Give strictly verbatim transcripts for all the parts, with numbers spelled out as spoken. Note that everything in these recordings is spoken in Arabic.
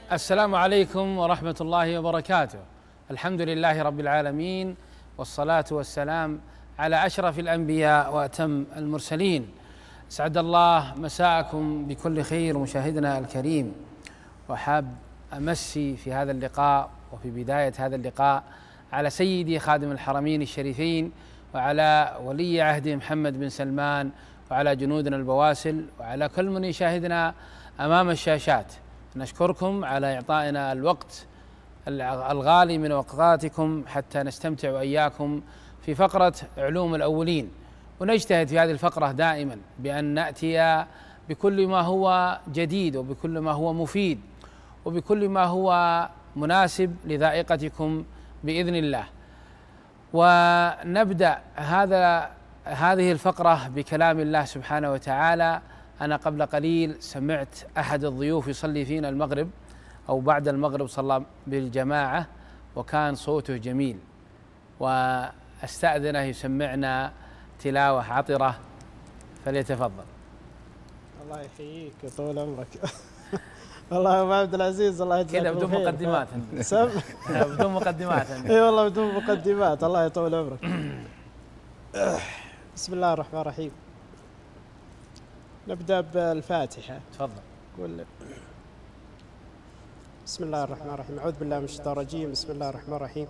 السلام عليكم ورحمة الله وبركاته. الحمد لله رب العالمين، والصلاة والسلام على أشرف الأنبياء وأتم المرسلين. أسعد الله مساءكم بكل خير مشاهدنا الكريم، وحاب أمسي في هذا اللقاء وفي بداية هذا اللقاء على سيدي خادم الحرمين الشريفين، وعلى ولي عهده محمد بن سلمان، وعلى جنودنا البواسل، وعلى كل من يشاهدنا أمام الشاشات. نشكركم على إعطائنا الوقت الغالي من أوقاتكم حتى نستمتع وإياكم في فقرة علوم الأولين، ونجتهد في هذه الفقرة دائما بأن نأتي بكل ما هو جديد، وبكل ما هو مفيد، وبكل ما هو مناسب لذائقتكم بإذن الله. ونبدأ هذا هذه الفقرة بكلام الله سبحانه وتعالى. أنا قبل قليل سمعت أحد الضيوف يصلي فينا المغرب أو بعد المغرب، صلى بالجماعة وكان صوته جميل، وأستأذنه يسمعنا تلاوة عطرة، فليتفضل. الله يحييك وطول عمرك. والله يا ابو عبد العزيز الله يجزاك كذا بدون مقدمات. بدون مقدمات. اي والله بدون مقدمات، الله يطول عمرك. بسم الله الرحمن الرحيم. نبدأ بالفاتحة. تفضل. قول. بسم الله الرحمن الرحيم. أعوذ بالله من الشيطان الرجيم. بسم الله الرحمن الرحيم.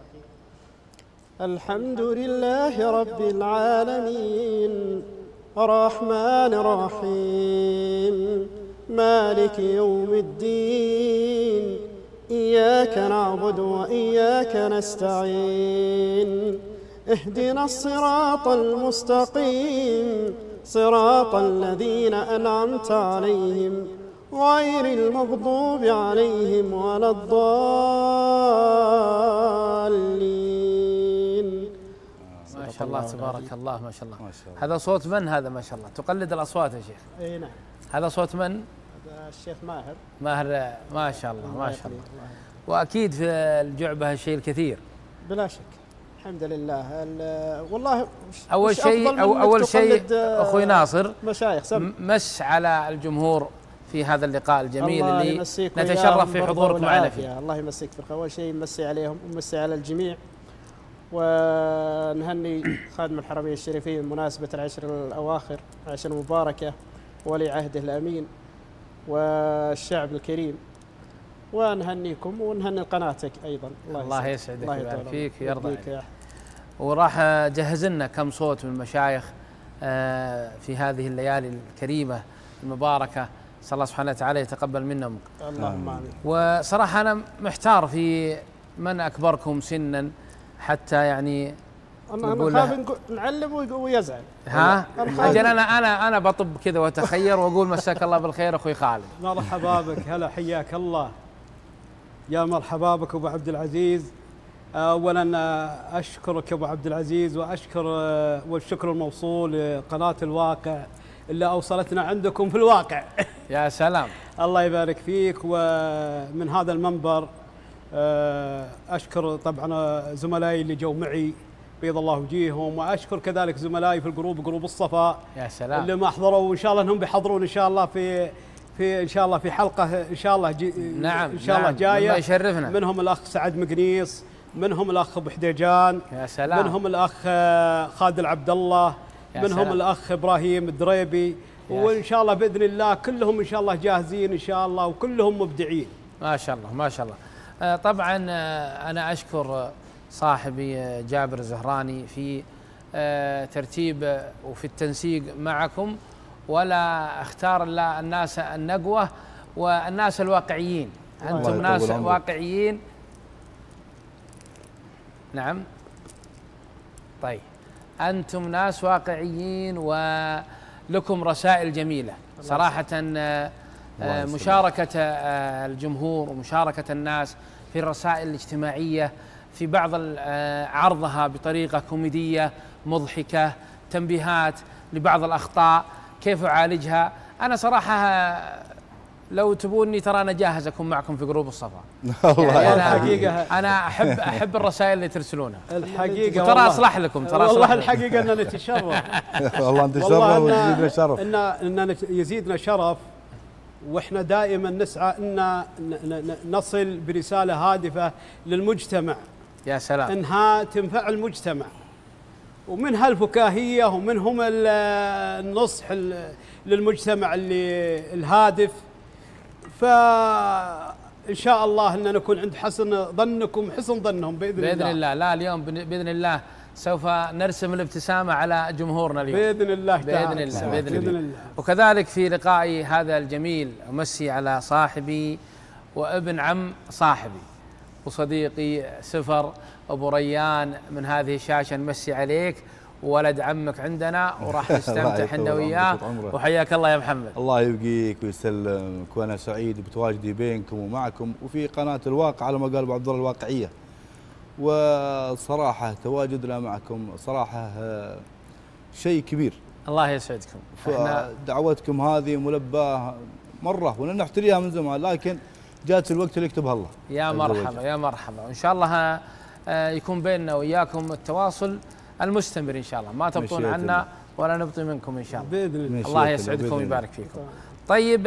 الحمد لله رب العالمين، الرحمن الرحيم، مالك يوم الدين، إياك نعبد وإياك نستعين، اهدنا الصراط المستقيم، صراط الذين أنعمت عليهم غير المغضوب عليهم ولا الضالين. ما شاء الله تبارك الله، ما شاء الله. هذا صوت من هذا؟ ما شاء الله تقلد الأصوات يا شيخ. اي نعم. هذا صوت من؟ هذا الشيخ ماهر. ماهر، ما شاء الله ما شاء الله. وأكيد في الجعبة الشيء الكثير. بلا شك. الحمد لله. والله أول شيء أو أول شيء أخوي ناصر، مشايخ سم. مس على الجمهور في هذا اللقاء الجميل اللي نتشرف في حضوركم معنا فيه. الله يمسيك في الخير. أول شيء نمسي عليهم ونمسي على الجميع، ونهني خادم الحرمين الشريفين بمناسبة العشر الأواخر، عشر مباركة، ولي عهده الأمين والشعب الكريم، ونهنيكم ونهني قناتك أيضا. الله, الله يسعدك ويبارك فيك ويرضى عليك. وراح جهز لنا كم صوت من المشايخ في هذه الليالي الكريمة المباركة، صلى الله سبحانه وتعالى يتقبل منا. اللهم آمين. وصراحة أنا محتار في من أكبركم سنا، حتى يعني أنا نخاف نعلم ويزعل. ها؟ أجل أنا أنا أنا بطب كذا وأتخير وأقول مساك الله بالخير أخوي خالد. مرحبا بك، هلا حياك الله. يا مرحبا بك أبو عبد العزيز. أولا أشكرك أبو عبد العزيز، وأشكر والشكر الموصول لقناة الواقع اللي أوصلتنا عندكم في الواقع. يا سلام. الله يبارك فيك. ومن هذا المنبر أشكر طبعا زملائي اللي جو معي بيض الله وجيههم، وأشكر كذلك زملائي في الجروب، جروب الصفا، يا سلام، اللي ما حضروا، وإن شاء الله أنهم بيحضرون إن شاء الله في في إن شاء الله في حلقة إن شاء الله جي نعم إن شاء نعم الله جاية. يشرفنا. منهم الأخ سعد مقنيص، منهم الأخ أبو حديجان، يا سلام، منهم الأخ خالد عبد الله، منهم سلام. الأخ إبراهيم الدريبي، وإن شاء الله بإذن الله كلهم إن شاء الله جاهزين إن شاء الله، وكلهم مبدعين ما شاء الله ما شاء الله. طبعا أنا أشكر صاحبي جابر الزهراني في ترتيب وفي التنسيق معكم، ولا اختار الا الناس النقوة والناس الواقعيين. أنتم ناس واقعيين. نعم طيب، أنتم ناس واقعيين ولكم رسائل جميلة صراحة. مشاركة الجمهور ومشاركة الناس في الرسائل الاجتماعية، في بعض عرضها بطريقة كوميدية مضحكة، تنبيهات لبعض الأخطاء كيف أعالجها. أنا صراحة لو تبوني ترى أنا جاهز أكون معكم في جروب الصفا. يعني أنا الحقيقة أنا أحب أحب الرسائل اللي ترسلونها الحقيقة، ترى أصلح لكم. ترى والله الحقيقة أننا نتشرف. والله نتشرف ويزيدنا شرف. إن إن يزيدنا شرف واحنا دائما نسعى ان نصل برساله هادفه للمجتمع. يا سلام. انها تنفع المجتمع، ومن هالفكاهيه ومنهم النصح للمجتمع اللي الهادف. فان شاء الله ان نكون عند حسن ظنكم حسن ظنهم باذن, بإذن الله. باذن الله. لا اليوم باذن الله سوف نرسم الابتسامه على جمهورنا اليوم باذن الله تعالى. باذن الله باذن, بإذن الله. الله. وكذلك في لقائي هذا الجميل امسي على صاحبي وابن عم صاحبي وصديقي سفر ابو ريان من هذه الشاشه، نمسي عليك وولد عمك عندنا وراح نستمتع احنا وياه. وحياك الله يا محمد. الله يبقيك ويسلمك، وانا سعيد بتواجدي بينكم ومعكم وفي قناه الواقع على ما قال ابو عبد الله الواقعيه. وصراحه تواجدنا معكم صراحه شيء كبير. الله يسعدكم. دعوتكم هذه ملباه مره ونحتريها من زمان، لكن جات الوقت اللي يكتبها الله. يا مرحبا يا مرحبا، وان شاء الله يكون بيننا وياكم التواصل المستمر ان شاء الله، ما تبطون عنا ولا نبطي منكم ان شاء الله باذن الله. الله يسعدكم ويبارك فيكم. طيب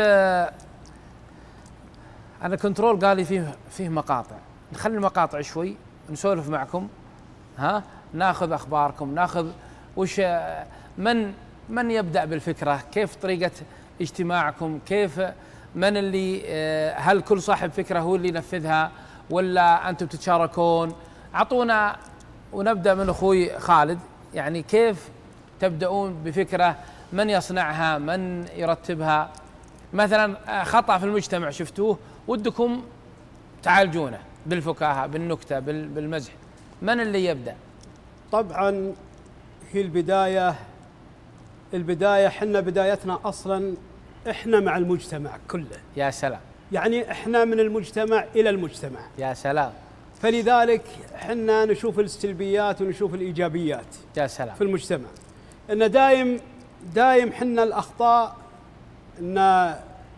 انا كنترول قال لي فيه فيه مقاطع، نخلي المقاطع شوي نسولف معكم، ها ناخذ اخباركم، ناخذ وش من من يبدا بالفكره، كيف طريقه اجتماعكم، كيف من اللي هل كل صاحب فكره هو اللي ينفذها ولا انتم تتشاركون؟ اعطونا ونبدا من اخوي خالد، يعني كيف تبدأون بفكره، من يصنعها، من يرتبها؟ مثلا خطأ في المجتمع شفتوه ودكم تعالجونه بالفكاهه بالنكته بالمزح، من اللي يبدأ؟ طبعا هي البدايه البدايه احنا بدايتنا اصلا احنا مع المجتمع كله. يا سلام. يعني احنا من المجتمع الى المجتمع. يا سلام. فلذلك احنا نشوف السلبيات ونشوف الايجابيات. يا سلام. في المجتمع ان دايم دايم حنا الاخطاء ان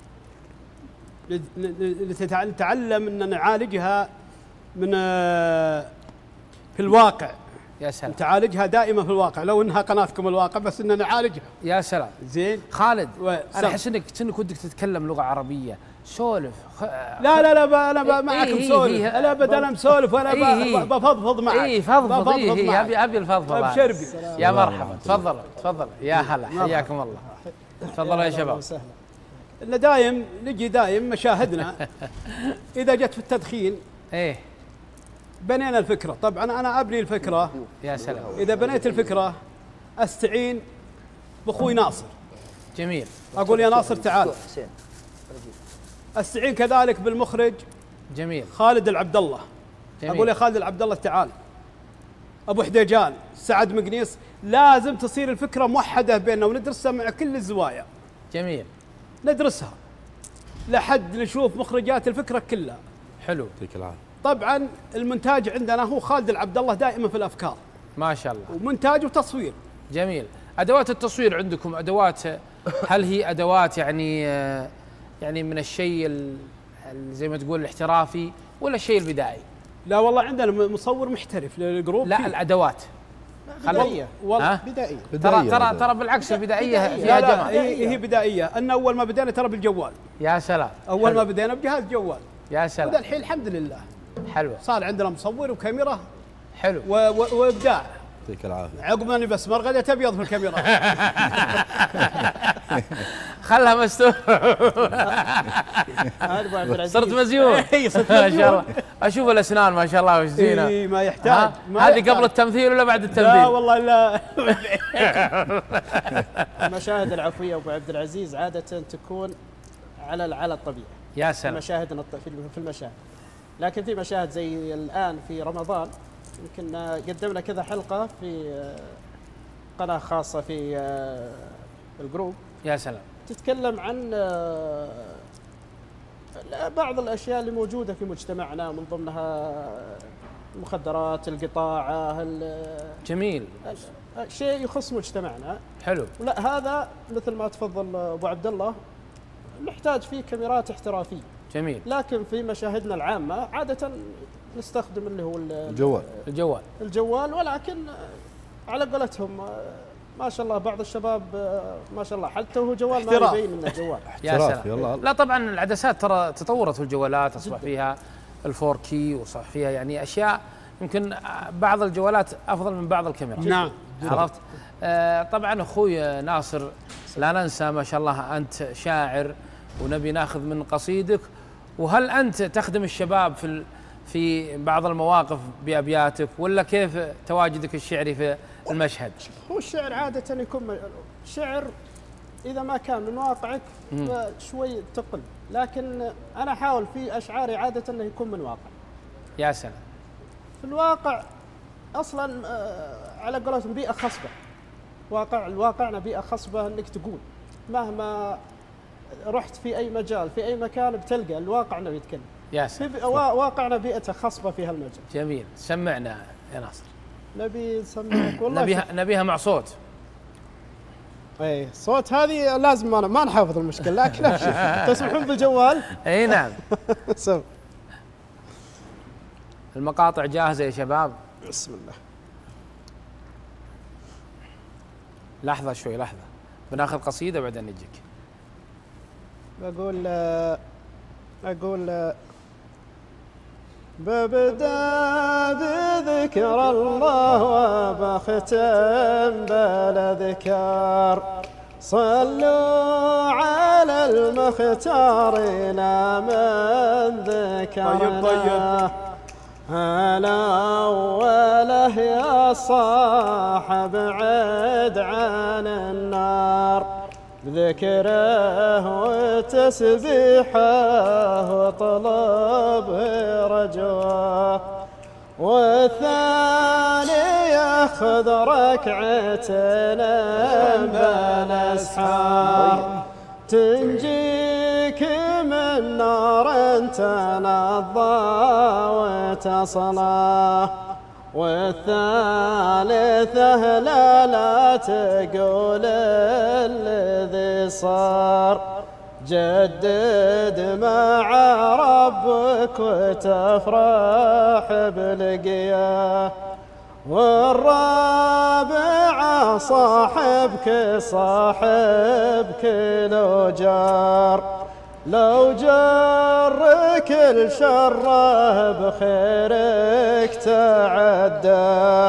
نتعلم ان نعالجها من في الواقع. يا سلام. تعالجها دائما في الواقع، لو انها قناتكم الواقع بس ان نعالجها. يا سلام. زين خالد انا احس انك انك ودك تتكلم لغه عربيه، سولف. خ... لا لا لا انا إيه معكم إيه سولف. إيه لا ابدا انا مسولف وانا إيه بفضفض معك. اي فضفض. اي ابي ابي الفضفضه. ابشربي. يا مرحبا، تفضل تفضل يا هلا، حياكم الله. تفضلوا يا شباب. ان دايم نجي دايم مشاهدنا اذا جت في التدخين ايه بنينا الفكره. طبعا انا ابني الفكره. يا سلام. اذا بنيت الفكره استعين باخوي ناصر. جميل. اقول يا ناصر تعال. استعين كذلك بالمخرج. جميل. خالد العبد الله. جميل. اقول يا خالد العبد الله تعال. ابو حديجان، سعد مقنيص، لازم تصير الفكره موحده بيننا وندرسها مع كل الزوايا. جميل. ندرسها لحد نشوف مخرجات الفكره كلها. حلو. يعطيك العافيه. طبعا المونتاج عندنا هو خالد العبد الله دائما في الافكار. ما شاء الله. ومونتاج وتصوير. جميل. ادوات التصوير عندكم ادوات، هل هي ادوات يعني يعني من الشيء زي ما تقول الاحترافي ولا الشيء البدائي؟ لا والله عندنا مصور محترف للجروب. لا فيه. الادوات بدائيه والله بدائيه. ترى ترى ترى بالعكس البدائيه فيها جمال. هي, هي بدائيه، ان اول ما بدينا ترى بالجوال. يا سلام. اول حلو. ما بدينا بجهاز جوال. يا سلام. وده الحين الحمد لله حلو، صار عندنا مصور وكاميرا. حلو. وابداع. يعطيك العافيه. عقب ما نلبس مرغده ابيض في الكاميرا. خلها مستور. صرت مزيون. اي صرت ما شاء الله. اشوف الاسنان ما شاء الله وش زينه. اي ما يحتاج. هذه قبل التمثيل ولا بعد التمثيل؟ لا والله لا. المشاهد العفويه ابو عبد العزيز عاده تكون على على الطبيعه. يا سلام. مشاهدنا في المشاهد، لكن في مشاهد زي الان في رمضان يمكن قدمنا كذا حلقه في قناه خاصه في الجروب. يا سلام. تتكلم عن بعض الاشياء اللي موجوده في مجتمعنا، من ضمنها المخدرات، القطاعه. جميل. شيء يخص مجتمعنا. حلو. لا هذا مثل ما تفضل ابو عبد الله نحتاج فيه كاميرات احترافيه. جميل. لكن في مشاهدنا العامه عاده نستخدم اللي هو الجوال الجوال الجوال ولكن على قولتهم ما شاء الله بعض الشباب ما شاء الله حتى هو جوال ما يبين انه جوال. يا سلام. لا طبعا العدسات ترى تطورت في الجوالات، اصبح فيها الفور كي واصبح فيها يعني اشياء يمكن بعض الجوالات افضل من بعض الكاميرات. نعم عرفت. آه طبعا اخوي ناصر لا ننسى ما شاء الله انت شاعر ونبي ناخذ من قصيدك، وهل انت تخدم الشباب في في بعض المواقف بابياتك ولا كيف تواجدك الشعري في المشهد؟ هو الشعر عاده يكون شعر اذا ما كان من واقعك فشوي تقل، لكن انا احاول في اشعاري عاده انه يكون من واقع. يا سلام. في الواقع اصلا على قولتهم بيئه خصبه، واقع الواقعنا بيئه خصبه انك تقول مهما رحت في اي مجال في اي مكان بتلقى الواقع انه يتكلم. يا سلام. واقعنا بيئته خصبه في هالمجال. جميل، سمعنا يا ناصر. نبي نسمعك والله. نبيها نبيها مع صوت. اي صوت هذه لازم ما ما نحافظ المشكله، لكن ابشر تسمحون بالجوال؟ اي نعم. سم. المقاطع جاهزه يا شباب. بسم الله. لحظه شوي لحظه، بناخذ قصيده بعدين نجيك. بقول اقول ببدأ بذكر الله وبختم بالاذكار، صلوا على المختار لا من ذكرنا. طيب طيب. هلا وله يا صاحب عد عن النار، بذكره وتسبيحه وطلب رجوه، والثاني ياخذ ركعتين بالاسحار، تنجيك من نار تنضى وتصلى، والثالثة لا لا تقول الذي صار، جدد مع ربك وتفرح بلقياه، والرابعة صاحبك صاحبك لو جار، لو جرك الشره بخيرك تعدى،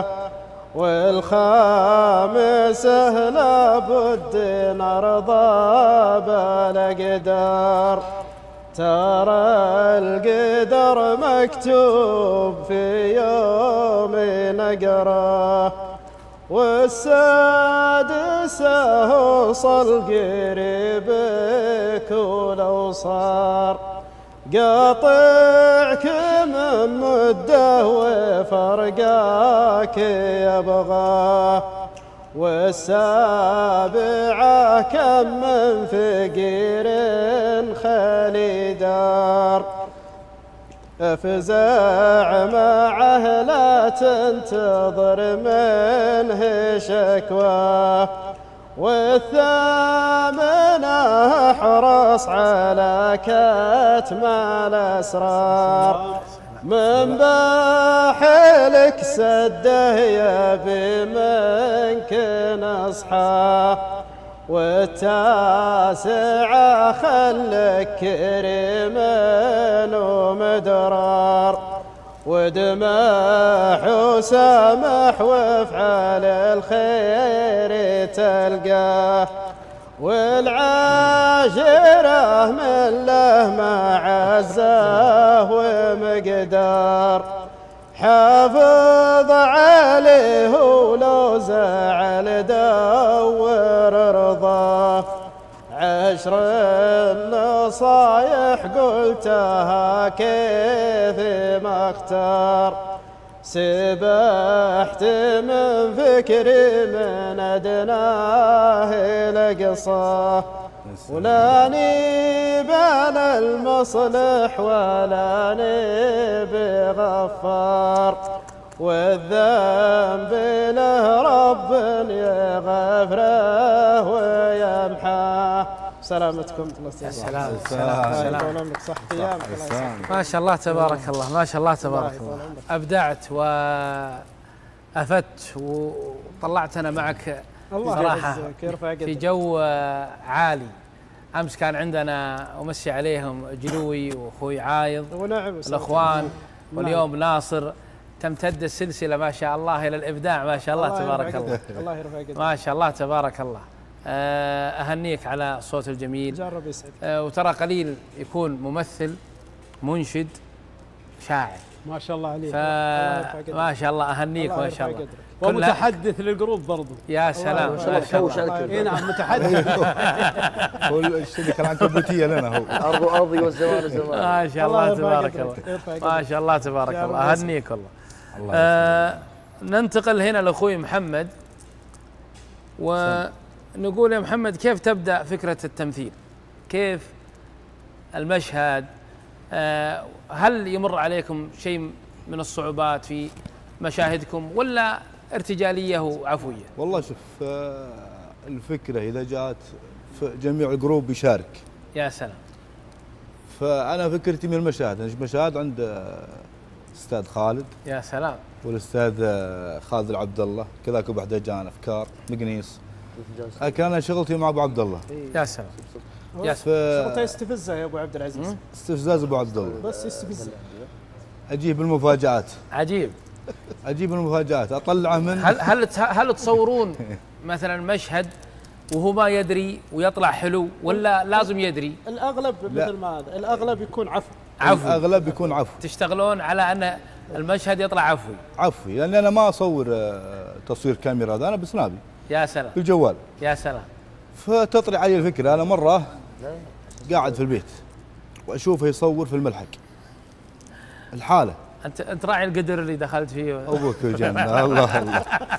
والخامسة لابد نرضى بالاقدار، ترى القدر مكتوب في يوم نقراه، والسادسة وصل قريبك ولو صار، قاطعك من مده وفرقاك يبغاه، والسابعة كم من فقير خالي دار، افزع معه لا تنتظر منه شكواه، والثامنة احرص على كتم الاسرار، من بحلك سده يبي منك نصحاه، والتاسعة خلك كريم ومدرار، ودمح وسامح وافعل الخير تلقاه، والعاشرة من له معزه ومقدار، حافظ عليه ولو زعل دور رضاه، عشر النصايح قلتها كيف ما اختار، سبحت من فكري من أدناه لقصاه، ولاني بال المصلح ولاني بغفار، والذنب له رب يغفره ويمحاه. سلامتكم. يا سلام. سلام. سلام. ما شاء الله تبارك الله، ما شاء الله تبارك الله، أبدعت وأفدت وطلعتنا معك الله صراحة يعزك يرفع قدرك. في جو آه، عالي. امس كان عندنا امسي عليهم جلوي واخوي عايض ونعم الاخوان، واليوم ناصر. تمتد السلسله ما شاء الله الى الابداع ما شاء الله تبارك الله. الله يرفع قدرك. ما شاء الله تبارك الله. آه، اهنيك على الصوت الجميل. جرب يسعد. آه، وترى قليل يكون ممثل منشد شاعر. ما شاء الله عليك. فما شاء الله اهنيك ما شاء الله. ومتحدث للجروب برضو. يا سلام ما شاء الله. اي نعم متحدث. هو الشركه العنكبوتيه لنا هو. الارض ارضي والزمان زمان. ما شاء الله تبارك الله. ما شاء الله تبارك الله. اهنيك والله. آه ننتقل هنا لاخوي محمد، ونقول يا محمد كيف تبدا فكره التمثيل؟ كيف المشهد؟ آه هل يمر عليكم شيء من الصعوبات في مشاهدكم ولا ارتجاليه وعفويه؟ والله شوف، آه، الفكره اذا جات جميع الجروب يشارك. يا سلام. فانا فكرتي من المشاهد، المشاهد عند آه، الاستاذ خالد. يا سلام. والاستاذ آه، خالد العبد الله كذاك ابو حدجان افكار مقنيص. كان شغلتي مع ابو عبد الله. يا سلام. يا سلام. شغلته يستفزه يا ابو عبد العزيز. استفزاز ابو عبد الله. بس يستفزه. اجيب المفاجآت. عجيب. اجيب المفاجآت اطلعه من هل هل هل تصورون مثلا مشهد وهو ما يدري ويطلع حلو ولا لازم يدري؟ الاغلب مثل ما هذا، الاغلب يكون عفو. عفو. الاغلب يكون عفو. تشتغلون على ان المشهد يطلع عفوي. عفوي، لان انا ما اصور آه، تصوير كاميرا، هذا انا بسنابي. يا سلام. بالجوال. يا سلام. فتطري علي الفكره، انا مره قاعد في البيت واشوفه يصور في الملحق. الحاله انت انت راعي القدر اللي دخلت فيه. ابوك الجنه. الله الله.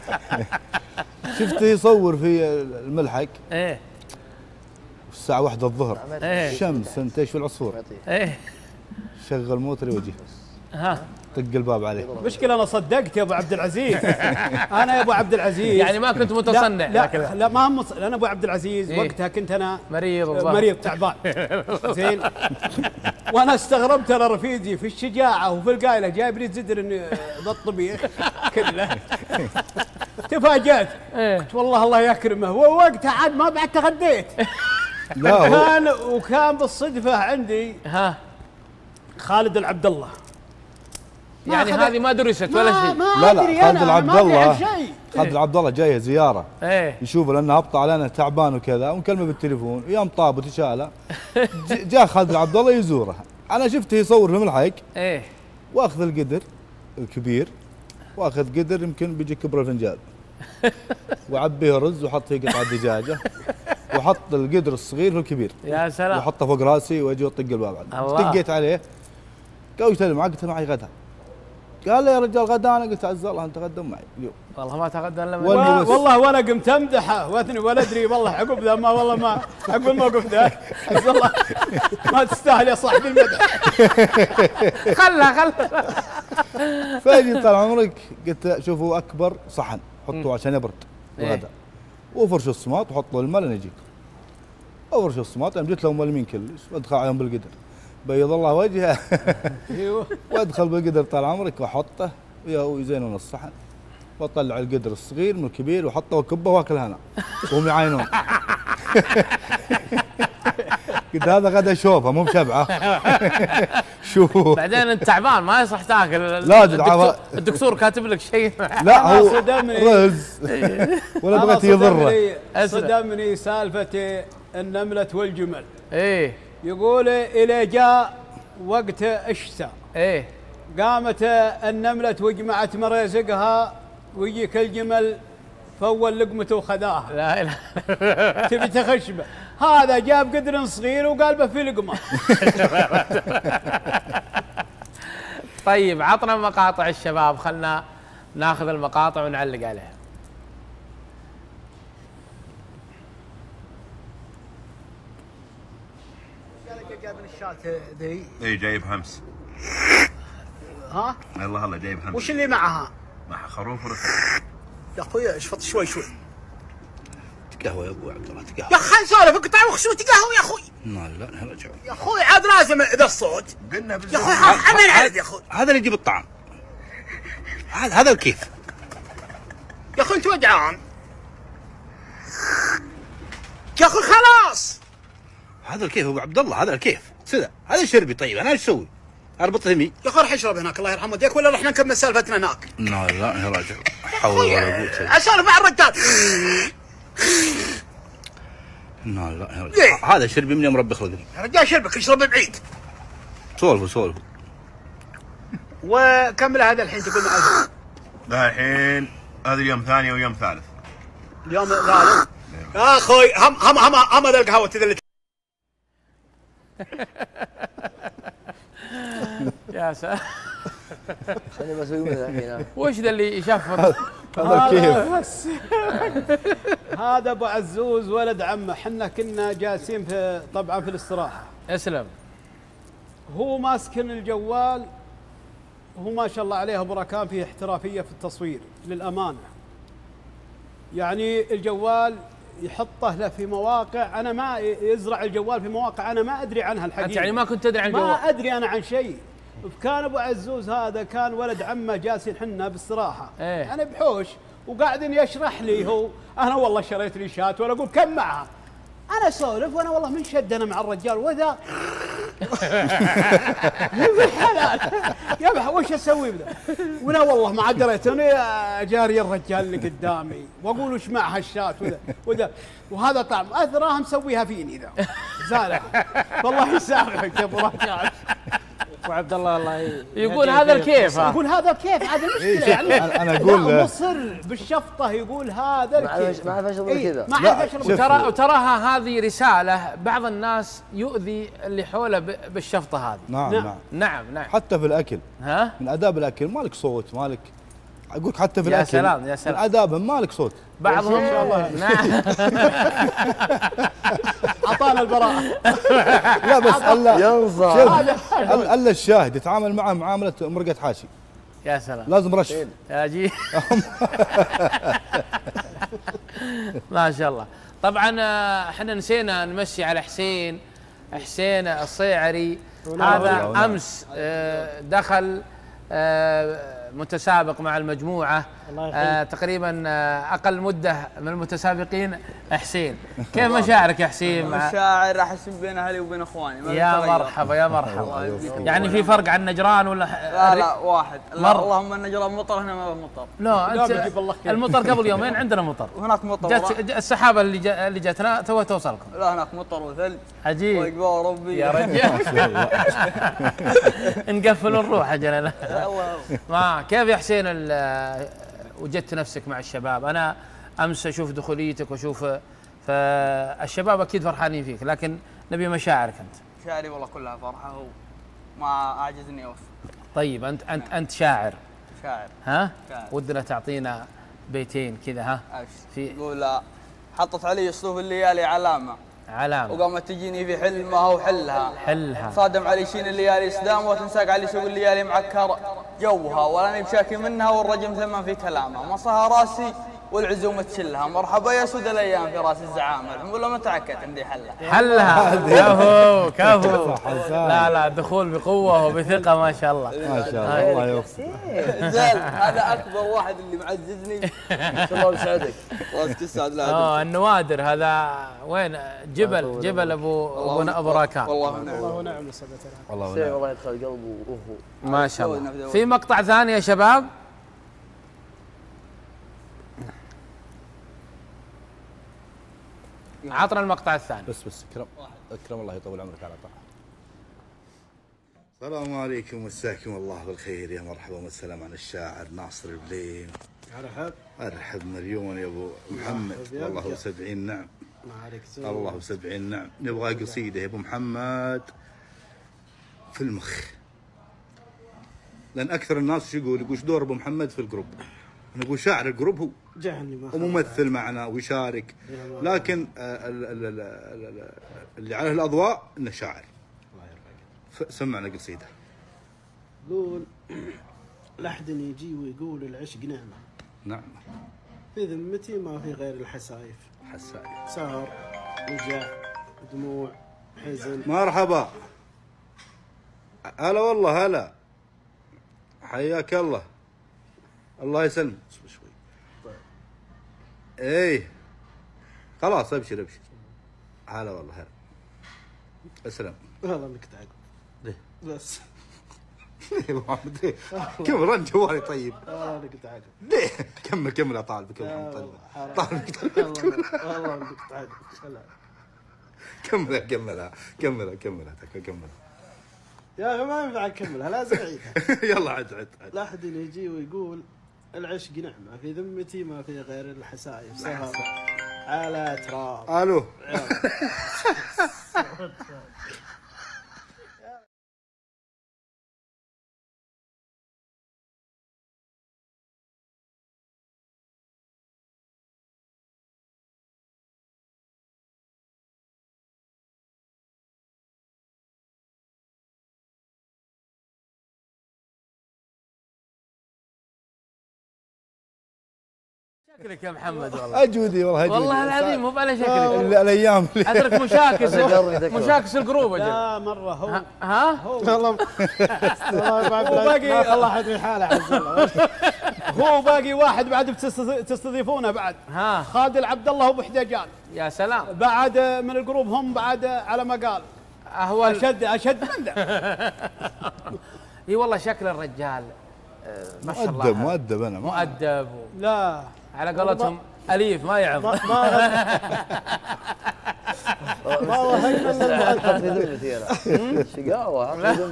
شفته يصور في الملحق. ايه. الساعه واحدة الظهر. ايه. الشمس انت ايش في العصفور. ايه. شغل موتري وجه. ها. طق الباب عليه. مشكلة انا صدقت يا ابو عبد العزيز. انا يا ابو عبد العزيز يعني ما كنت متصنع. لا لا, لا ما هم مص... انا ابو عبد العزيز إيه؟ وقتها كنت انا مريض الظهر. مريض تعبان. زين. وانا استغربت انا رفيقي في الشجاعه وفي القايله جايب لي زدر بالطبيخ كله. تفاجأت. إيه؟ قلت والله الله يكرمه، ووقتها عاد ما بعد تغديت. لا كان وكان بالصدفه عندي ها. خالد العبد الله. يعني هذه ما درست ولا شيء. ما لا ادري لا خالد انا العبد ما ادري الله عن شيء. خالد العبد الله جايه زياره. ايه. يشوفه لانه ابطا علينا تعبان وكذا، ونكلمه بالتليفون ويوم طاب وتشاله جاء خالد العبد الله يزوره. انا شفته يصور في الملحق. ايه. واخذ القدر الكبير، واخذ قدر يمكن بيجي كبر الفنجان، وعبيه رز وحط فيه قطعه دجاجه، وحط القدر الصغير في الكبير. يا سلام. وحطه فوق راسي واجي واطق الباب عنه. الله. دقيت عليه قال وش تبي معك؟ قلت معي غدا. قال لي يا رجال غدا. انا قلت عز الله انت غدا معي اليوم. والله ما تغدى الا والله من بس. والله وانا قمت امدحه واثني ولا ادري والله عقب ذا ما والله ما عقب الموقف ذا عز الله ما تستاهل يا صاحبي المدح. خله خله. فاجي طال عمرك قلت شوفوا اكبر صحن حطوه عشان يبرد الغداء، وفرشوا الصماط وحطوا الماء لين يجيك. افرشوا الصماط، يوم جيت لهم ملمين كلش وادخل عليهم بالقدر بيض الله وجهه. ايوه. وادخل بالقدر طال عمرك واحطه ويزينون الصحن، واطلع القدر الصغير من الكبير واحطه واكبه واكل هنا وهم يعاينون. قلت هذا غدا شوفه مو بشبعه. شوف بعدين انت تعبان ما يصح تاكل. لا الدكتور, الدكتور كاتب لك شيء. لا هو صدمني رز ولا بغيت يضره. صدمني سالفه النمله والجمل. ايه. يقول الى جاء وقت الشتاء. ايه. قامت النمله وجمعت مريزقها ويجيك الجمل فول لقمته وخذاها. لا اله. تبي تخشبه. هذا جاب قدر صغير وقلبه في لقمه. طيب عطنا مقاطع الشباب، خلنا ناخذ المقاطع ونعلق عليها. جايب الشاة ذي. اي جايب همس. ها؟ الله الله جايب همس. وش اللي معها؟ معها خروف ورث. يا اخوي اشفط شوي شوي. تقهوى يا ابو عبد الله تقهوى. يا اخي نسولف اقطع وخشوا تقهوى يا اخوي. لا لا نرجع. يا اخوي عاد لازم ذا الصوت. قلنا يا اخوي خلينا نعرف يا اخوي. هذا اللي يجيب الطعام. هذا هذا الكيف. يا اخوي انت وجعان. يا اخوي خلاص. هذا الكيف ابو عبد الله، هذا الكيف سذا، هذا شربي. طيب انا ايش اسوي؟ اربط همي يا اخوي راح يشرب هناك الله يرحمه والديك، ولا رحنا نكمل سالفتنا هناك؟ لا لا يا رجل، حول ولا قوه. اسولف مع الرجال. لا لا يا رجل، هذا شربي من يوم ربي خلقني. يا رجال شربك اشرب بعيد. سولفوا سولفوا. وكمل هذا الحين تقول مع الحين هذا اليوم ثاني ويوم ثالث. اليوم ثالث. يا اخوي هم هم هم هم هذا القهوه تذل. يا سلام. خليني بسوي مثل الحين. وش ذا اللي يشفط؟ هذا كيف؟ هذا ابو عزوز ولد عمه، حنا كنا جالسين في طبعا في الاستراحه. اسلم. هو ماسكن الجوال، هو ما شاء الله عليه ابو ركان فيه احترافيه في التصوير للامانه. يعني الجوال يحطه له في مواقع، انا ما يزرع الجوال في مواقع انا ما ادري عنها الحقيقه. انت يعني ما كنت تدري عن الجوال؟ ما ادري انا عن شيء. كان ابو عزوز هذا كان ولد عمه جالسين حنا باستراحه، ايه؟ انا بحوش وقاعدين يشرح لي هو، انا والله شريت لي شات ولا اقول كم معها. انا اسولف وانا والله من شد انا مع الرجال وذا يا حلال يا بح وش اسوي بذا؟ ولا والله ما دريت انا جاري الرجال اللي قدامي واقول وش مع هالشات وذا وذا وهذا طعم اثراه مسويها فيني ذا زالح. والله يسامحك يا ابو رجال. ابو عبد الله الله يقول هذا الكيف. يقول هذا كيف، هذا مشكله يعني. انا اقول مصر بالشفطه يقول هذا الكيف. ما اعرف اشرب كذا. ما اعرف اشرب. وترى وتراها هذه رساله، بعض الناس يؤذي اللي حوله بالشفطه هذه. نعم نعم نعم نعم. حتى في الاكل، ها؟ من آداب الأكل مالك صوت، مالك أقول لك حتى في يا الأكل. سلام يا سلام. من آدابهم مالك صوت. بعضهم إن شاء الله. نعم. اعطانا البراءه. لا بس الا ينصح. الا الا الشاهد يتعامل معه معامله مرقه حاشي. يا سلام. لازم رش. يا جي. ما شاء الله. طبعا احنا نسينا نمشي على حسين حسين الصيعري. هذا امس آه، دخل آه، متسابق مع المجموعه، آه، تقريبا آه، اقل مده من المتسابقين. حسين، كيف مشاعرك يا حسين؟ مع مشاعر احس بين اهلي وبين اخواني. يا مرحبا يا مرحبا. يعني في فرق عن نجران ولا؟ لا لا واحد. اللهم النجران مطر، هنا ما مطر. لا انت المطر قبل يومين عندنا مطر. وهناك مطر. جت السحابه اللي جا اللي جتنا تو توصلكم. لا هناك مطر وثلج. عجيب. ويقبل ربي يا رجال. نقفل ونروح اجل. ما كيف يا حسين وجدت نفسك مع الشباب؟ انا امس اشوف دخوليتك واشوف، فالشباب اكيد فرحانين فيك، لكن نبي مشاعرك انت. مشاعري والله كلها فرحه وما اعجزني اوصف. طيب انت انت انت شاعر. شاعر. ها؟ شاعر. ودنا تعطينا بيتين كذا. ها؟ في يقول حطت علي اسلوب الليالي علامه علامه وقامت تجيني في حلمها وحلها حلها صادم علي شين الليالي سدام وتنساق علي سوق الليالي معكر جوها ولاني بشاكي منها والرجم ثمن في كلامها مصها راسي والعزومه تشلها مرحبا يا سود الايام في راس الزعامه الحمد لله ما تعكت عندي حلها حلها. كفو كفو. لا لا دخول بقوه وبثقه ما شاء الله. ما شاء الله الله يوفقك. زين هذا اكبر واحد اللي معززني. الله يسعدك. راسك تسعد لا اه النوادر هذا وين؟ جبل جبل ابو ابو ابو راكان. والله نعم الله ونعم نسبة والله سيف ونعم. الله يدخل قلبه وهو ما شاء الله. في مقطع ثاني يا شباب. عطنا المقطع الثاني. بس بس اكرم اكرم الله يطول عمرك على طاعة. السلام عليكم، مساكم الله بالخير، يا مرحبا والسلام على الشاعر ناصر البليم. مرحب ارحب مليون يا ابو محمد، والله وسبعين نعم. الله وسبعين نعم. نبغى قصيده يا ابو محمد في المخ، لان اكثر الناس شو يقول؟ يقول ايش دور ابو محمد في الجروب؟ نقول شاعر الجروب هو وممثل معنا ويشارك، لكن اللي عليه الاضواء انه شاعر. سمعنا قصيده. قول لحد يجي ويقول العشق نعمه. نعم. في ذمتي ما في غير الحسايف. حسايف. سهر وجع دموع حزن. مرحبا. هلا والله هلا. حياك الله. الله يسلمك. شوي. ايه خلاص ابشر ابشر. هلا والله هلا. اسلم. والله انك تعقب. ليه؟ بس. ليه محمد ليه؟ كمل رن جوالي طيب. والله انك تعقب. ليه؟ كمل كمل يا طالب كمل طالب. والله انك تعقب. كملها كملها كملها كملها كملها. يا اخي ما ينفع اكملها لازم اعيدها. يلا عد عد عد. لا احد يجي ويقول العشق نعمه في ذمتي ما في غير الحسايب سهر على تراب. الو. شكلك يا محمد والله اجودي والله اجودي والله العظيم مو على شكلك الايام اترك مشاكس مشاكس الجروب اجل. لا مره هو ها والله هو باقي الله حد في حاله عز الله. هو باقي واحد بعد تستضيفونه بعد. ها خالد العبد الله وابو حديجان. يا سلام بعد من الجروب هم بعد على ما قال اهو اشد اشد من ذا. اي والله شكل الرجال ما شاء الله مؤدب مؤدب انا مؤدب. لا على قولتهم اليف ما يعظ. ما ما وهينا الا حط في ذمتي انا. شقاوه حط في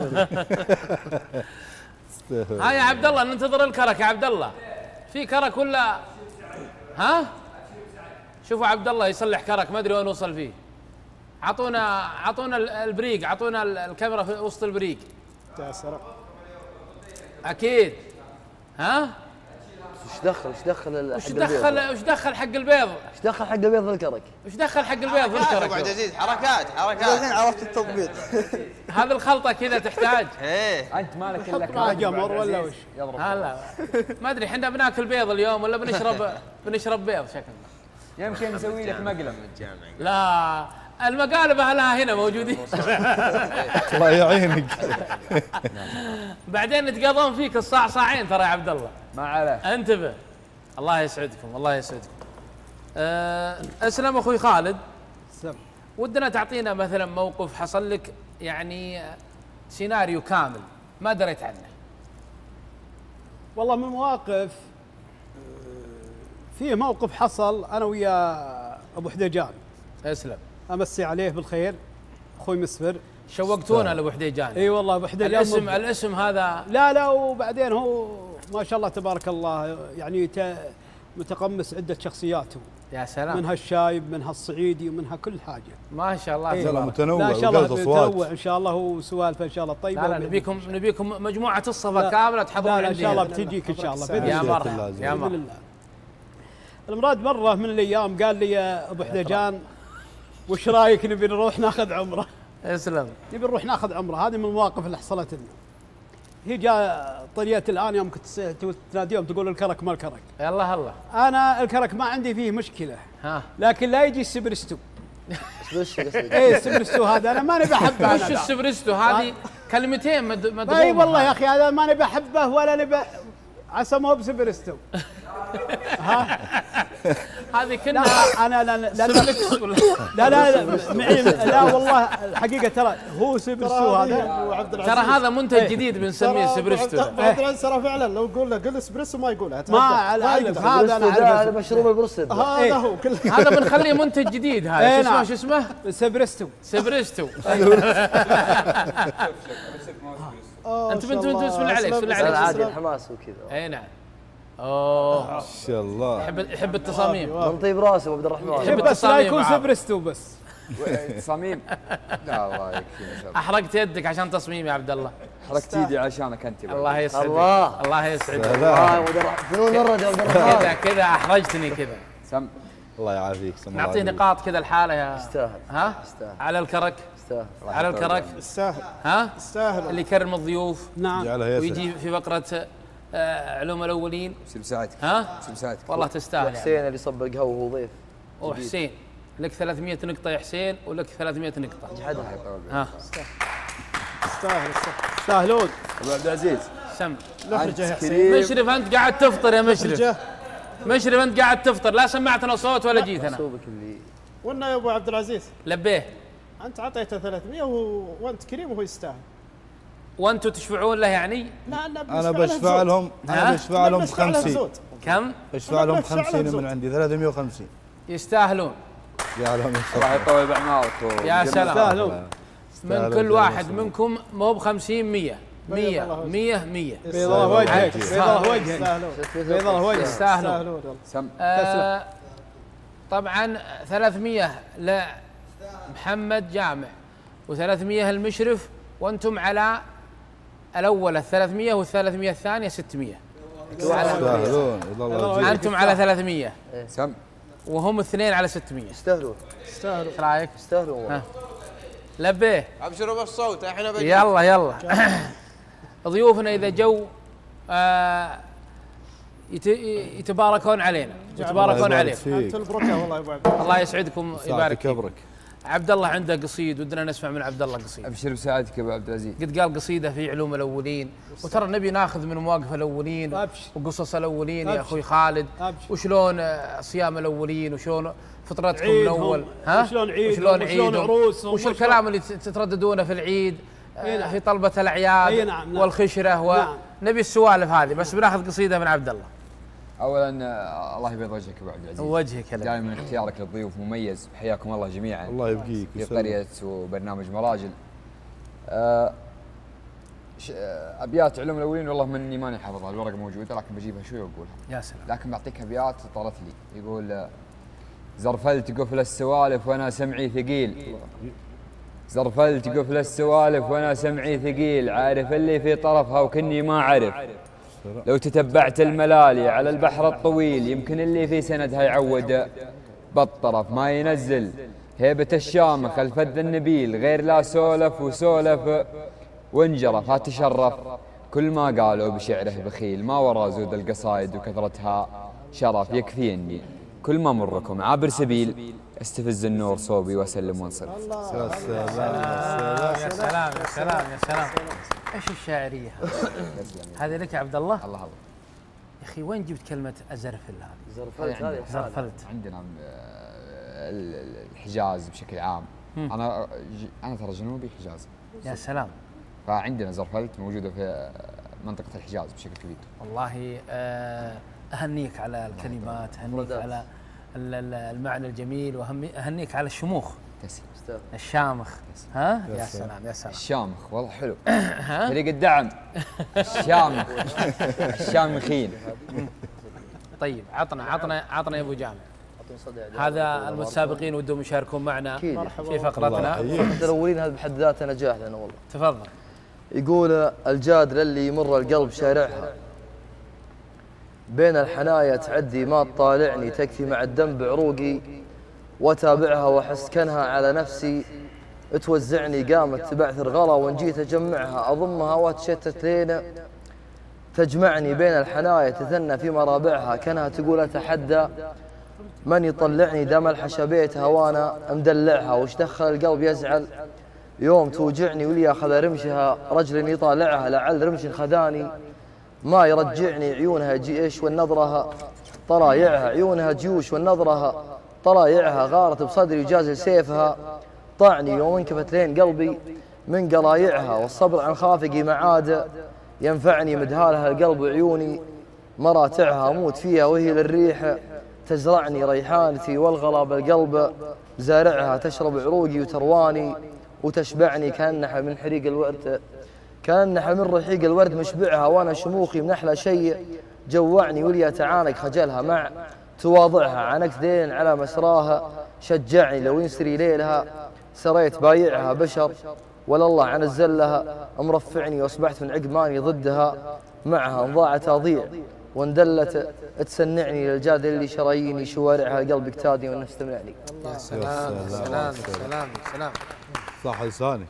ذمتي. ها يا عبد الله ننتظر الكرك يا عبد الله. في كرك ولا ها؟ شوفوا عبد الله يصلح كرك ما ادري وين وصل فيه. اعطونا اعطونا البريق اعطونا الكاميرا في وسط البريق. يا سلام. اكيد ها؟ وش دخل وش دخل وش دخل وش دخل حق البيض؟ وش دخل حق البيض في الكرك؟ وش دخل حق البيض في الكرك؟ ابو عبد العزيز حركات حركات. الحين عرفت التضبيط. هذه الخلطه كذا تحتاج. ايه انت مالك الا كرك جمر ولا وش؟ هلا ما ادري احنا بناكل بيض اليوم ولا بنشرب بنشرب بيض شكلنا. يمكن نسوي لك مقلب. لا المقالب اهلها هنا موجودين. الله يعينك. بعدين يتقاضون فيك الصاع صاعين ترى يا عبد الله. ما عليه. انتبه. الله يسعدكم الله يسعدكم. أه اسلم اخوي خالد. سم. ودنا تعطينا مثلا موقف حصل لك يعني سيناريو كامل ما دريت عنه. والله من مواقف فيه موقف حصل انا ويا ابو حديجان. اسلم. امسي عليه بالخير اخوي مسفر. شوقتونا لابو حديجان. اي والله ابو حديجان. الاسم الاسم هذا لا لا وبعدين هو ما شاء الله تبارك الله يعني متقمص عده شخصيات. يا سلام. منها الشايب منها الصعيدي ومنها كل حاجه. ما شاء الله. إيه متنوع. لا ان شاء الله متنوع ان شاء الله وسوالفه ان شاء الله طيبه. لا لا نبيكم نبيكم مجموعه الصفه كامله تحضرون عندنا. ان شاء الله بتجيك ان شاء الله يا مرحبا يا مرحبا. المراد مره من الايام قال لي يا ابو حديجان وش رايك نبي نروح ناخذ عمره؟ اسلم. نبي نروح ناخذ عمره. هذه من المواقف اللي حصلت لنا. هي جاء طريقه الان يوم كنت تناديهم تقول الكرك ما الكرك. يلا هلا. انا الكرك ما عندي فيه مشكله. ها. لكن لا يجي السبرستو. وش قصدك؟ ايه السبرستو هذا انا ما نبي احبه. وش السبرستو هذه؟ كلمتين مدغومه. اي والله يا اخي هذا ما نبي احبه ولا نبي عسى ما هو بسبرستو. ها هذه كنا انا لا لا لا لا لا معي لا والله الحقيقه ترى هو سبرستو هذا. ترى هذا منتج جديد بنسميه سبرستو. عبد العزيز ترى فعلا لو قول له قل اسبريسو ما يقولها. ما على هذا انا هذا مشروب البروستد. هذا هو كل هذا بنخليه منتج جديد. هذا شو اسمه شو اسمه؟ سبرستو. سبرستو. انت بنت بنت بسم الله عليك بسم الله عليك. عادي الحماس وكذا. اي نعم. اوه ما شاء الله. يحب يحب التصاميم. من طيب راسه ابو عبد الرحمن. يحب بس لا التصاميم. يكون سبرستو بس. تصاميم. لا الله يكفي ما شاء الله. احرقت يدك عشان تصميم يا عبد الله. حركت ايدي عشانك انت. الله يسعدك. الله الله يسعدك. الله فنون الرد يا عبد الرحمن. كذا كذا احرجتني كذا. سم. الله يعافيك. نعطيه نقاط كذا الحالة يا يستاهل. ها؟ يستاهل. على الكرك. يستاهل. على الكرك. يستاهل. ها؟ يستاهل. اللي يكرم الضيوف. نعم. ويجي في فقرة آه علوم الأولين. شو بساعدك؟ ها؟ شو بساعدك؟ والله تستاهل. حسين اللي صب قهوة وهو ضيف. وحسين لك ثلاثمئة نقطة يا حسين ولك ثلاثمئة نقطة. جحدها. ها. يستاهل يستاهلون. ابو عبد العزيز. سم. محرجة يا حسين. مشرف أنت قاعد تفطر يا مشرف. مشرف أنت قاعد تفطر لا سمعتنا صوت ولا جيتنا. محسوبك اللي وإنه يا أبو عبد العزيز لبيه. أنت عطيته ثلاثمئة وهو وأنت كريم وهو يستاهل. وأنتم تشفعون له يعني؟ لا أنا بشفع لهم أنا بشفع لهم خمسين. كم؟ بشفع لهم خمسين من عندي ثلاثمئة وخمسين. يستاهلون. يا لهم الله يطول بعمركم. يا سلام. من كل واحد منكم مو ب خمسين مية مية مية مية. بيض الله وجهك بيض الله وجهك بيض الله وجهك. يستاهلون. آه طبعا ثلاثمية لمحمد جامع وثلاثمية المشرف، وانتم على الاول الثلاثمية والثلاثمية الثانية ستمية. يستاهلون. انتم على ثلاثمية. سم. وهم اثنين على ستمية. يستاهلون. يستاهلون. ايش رايك؟ يستاهلون والله. لبيه. ابشروا بالصوت الحين بجي. يلا يلا. ضيوفنا اذا جو آه يتباركون علينا، يتباركون عليكم. انت البركه والله يا ابو عبد الله. الله يسعدكم ويبارك فيك. عبد الله عنده قصيد، ودنا نسمع من عبد الله قصيد. ابشر بسعادتك يا ابو عبد العزيز. قد قال قصيده في علوم الاولين، وترى نبي ناخذ من مواقف الاولين وقصص الاولين يا اخوي خالد، وشلون صيام الاولين وشلون فطرتكم من اول، ها؟ وشلون عيد وشلون عيد عروس، وش الكلام اللي تترددونه في العيد في طلبة الاعياد نعم. والخشرة، ونبي السوالف هذه، بس بناخذ قصيده من عبد الله. اولا الله يبيض وجهك ابو عبد العزيز. وجهك دائما اختيارك للضيوف مميز، حياكم الله جميعا. الله يبقيك في قريه وبرنامج مراجل. أه ابيات علوم الاولين والله مني ماني حافظها، الورقه موجوده لكن بجيبها شوي واقولها. يا سلام. لكن بعطيك ابيات طرت لي. يقول زرفلت قفل السوالف وانا سمعي ثقيل، زرفلت قفل السوالف وانا سمعي ثقيل، عارف اللي في طرفها وكني ما اعرف، لو تتبعت الملالي على البحر الطويل يمكن اللي في سندها يعود بالطرف ما ينزل، هيبة الشامخ الفذ النبيل غير لا سولف وسولف وانجرف هاتشرف، كل ما قالوا بشعره بخيل، ما ورا زود القصايد وكثرتها شرف، يكفي اني كل ما مركم عابر سبيل استفز النور صوبي واسلم وانصرف. يا سلام يا سلام يا سلام يا سلام. ايش الشاعريه هذه لك يا عبد الله؟ الله يحفظك يا اخي. وين جبت كلمه ازرفل هذه؟ زرفلت هذه زرفلت عندنا الحجاز بشكل عام. مم. انا انا ترى جنوبي حجازي. يا سلام. فعندنا زرفلت موجوده في منطقه الحجاز بشكل كبير. والله اهنيك على الكلمات، اهنيك على المعنى الجميل، واهنيك على الشموخ. تسلم. الشامخ. ها؟ يا سلام يا سلام. الشامخ والله حلو. فريق الدعم. الشامخ. الشامخين. طيب عطنا عطنا عطنا يا ابو جامع. هذا المتسابقين ودهم يشاركون معنا في فقرتنا. الاولين هذا بحد ذاته نجاح لنا والله. تفضل. يقول الجاد للي يمر القلب شارعها، بين الحنايا تعدي ما تطالعني، تكفي مع الدم بعروقي واتابعها واحس كنها على نفسي توزعني، قامت تبعثر غلا وان جيت اجمعها اضمها واتشتت لين تجمعني، بين الحنايا تثنى في مرابعها كانها تقول اتحدى من يطلعني، دام الحشا بيتها وانا مدلعها، وش دخل القلب يزعل يوم توجعني، ولي اخذ رمشها رجل يطالعها، لعل رمش خذاني ما يرجعني، عيونها جيش والنظرها طلايعها، عيونها جيوش والنظرها طلايعها، غارت بصدري جازل سيفها طعني، يوم انكفت لين قلبي من قلايعها، والصبر عن خافقي معاد ينفعني، مدهالها القلب وعيوني مراتعها، اموت فيها وهي للريح تزرعني، ريحانتي والغلا بالقلب زارعها، تشرب عروقي وترواني وتشبعني، كأنها من حريق الورد كأنها من رحيق الورد مشبعها، وانا شموخي من احلى شيء جوعني، ولي اتعانق خجلها مع تواضعها، عنكت دين على مسراها شجعني، لو ينسري ليلها سريت بايعها بشر ولا الله عن الزلها مرفعني، واصبحت من عقماني ضدها معها انضاعت اضيع، واندلت تسنعني للجاد اللي شراييني شوارعها القلب اكتادني والنفس تمنعني. يا سلام يا سلام يا سلام يا سلام. صح لسانك.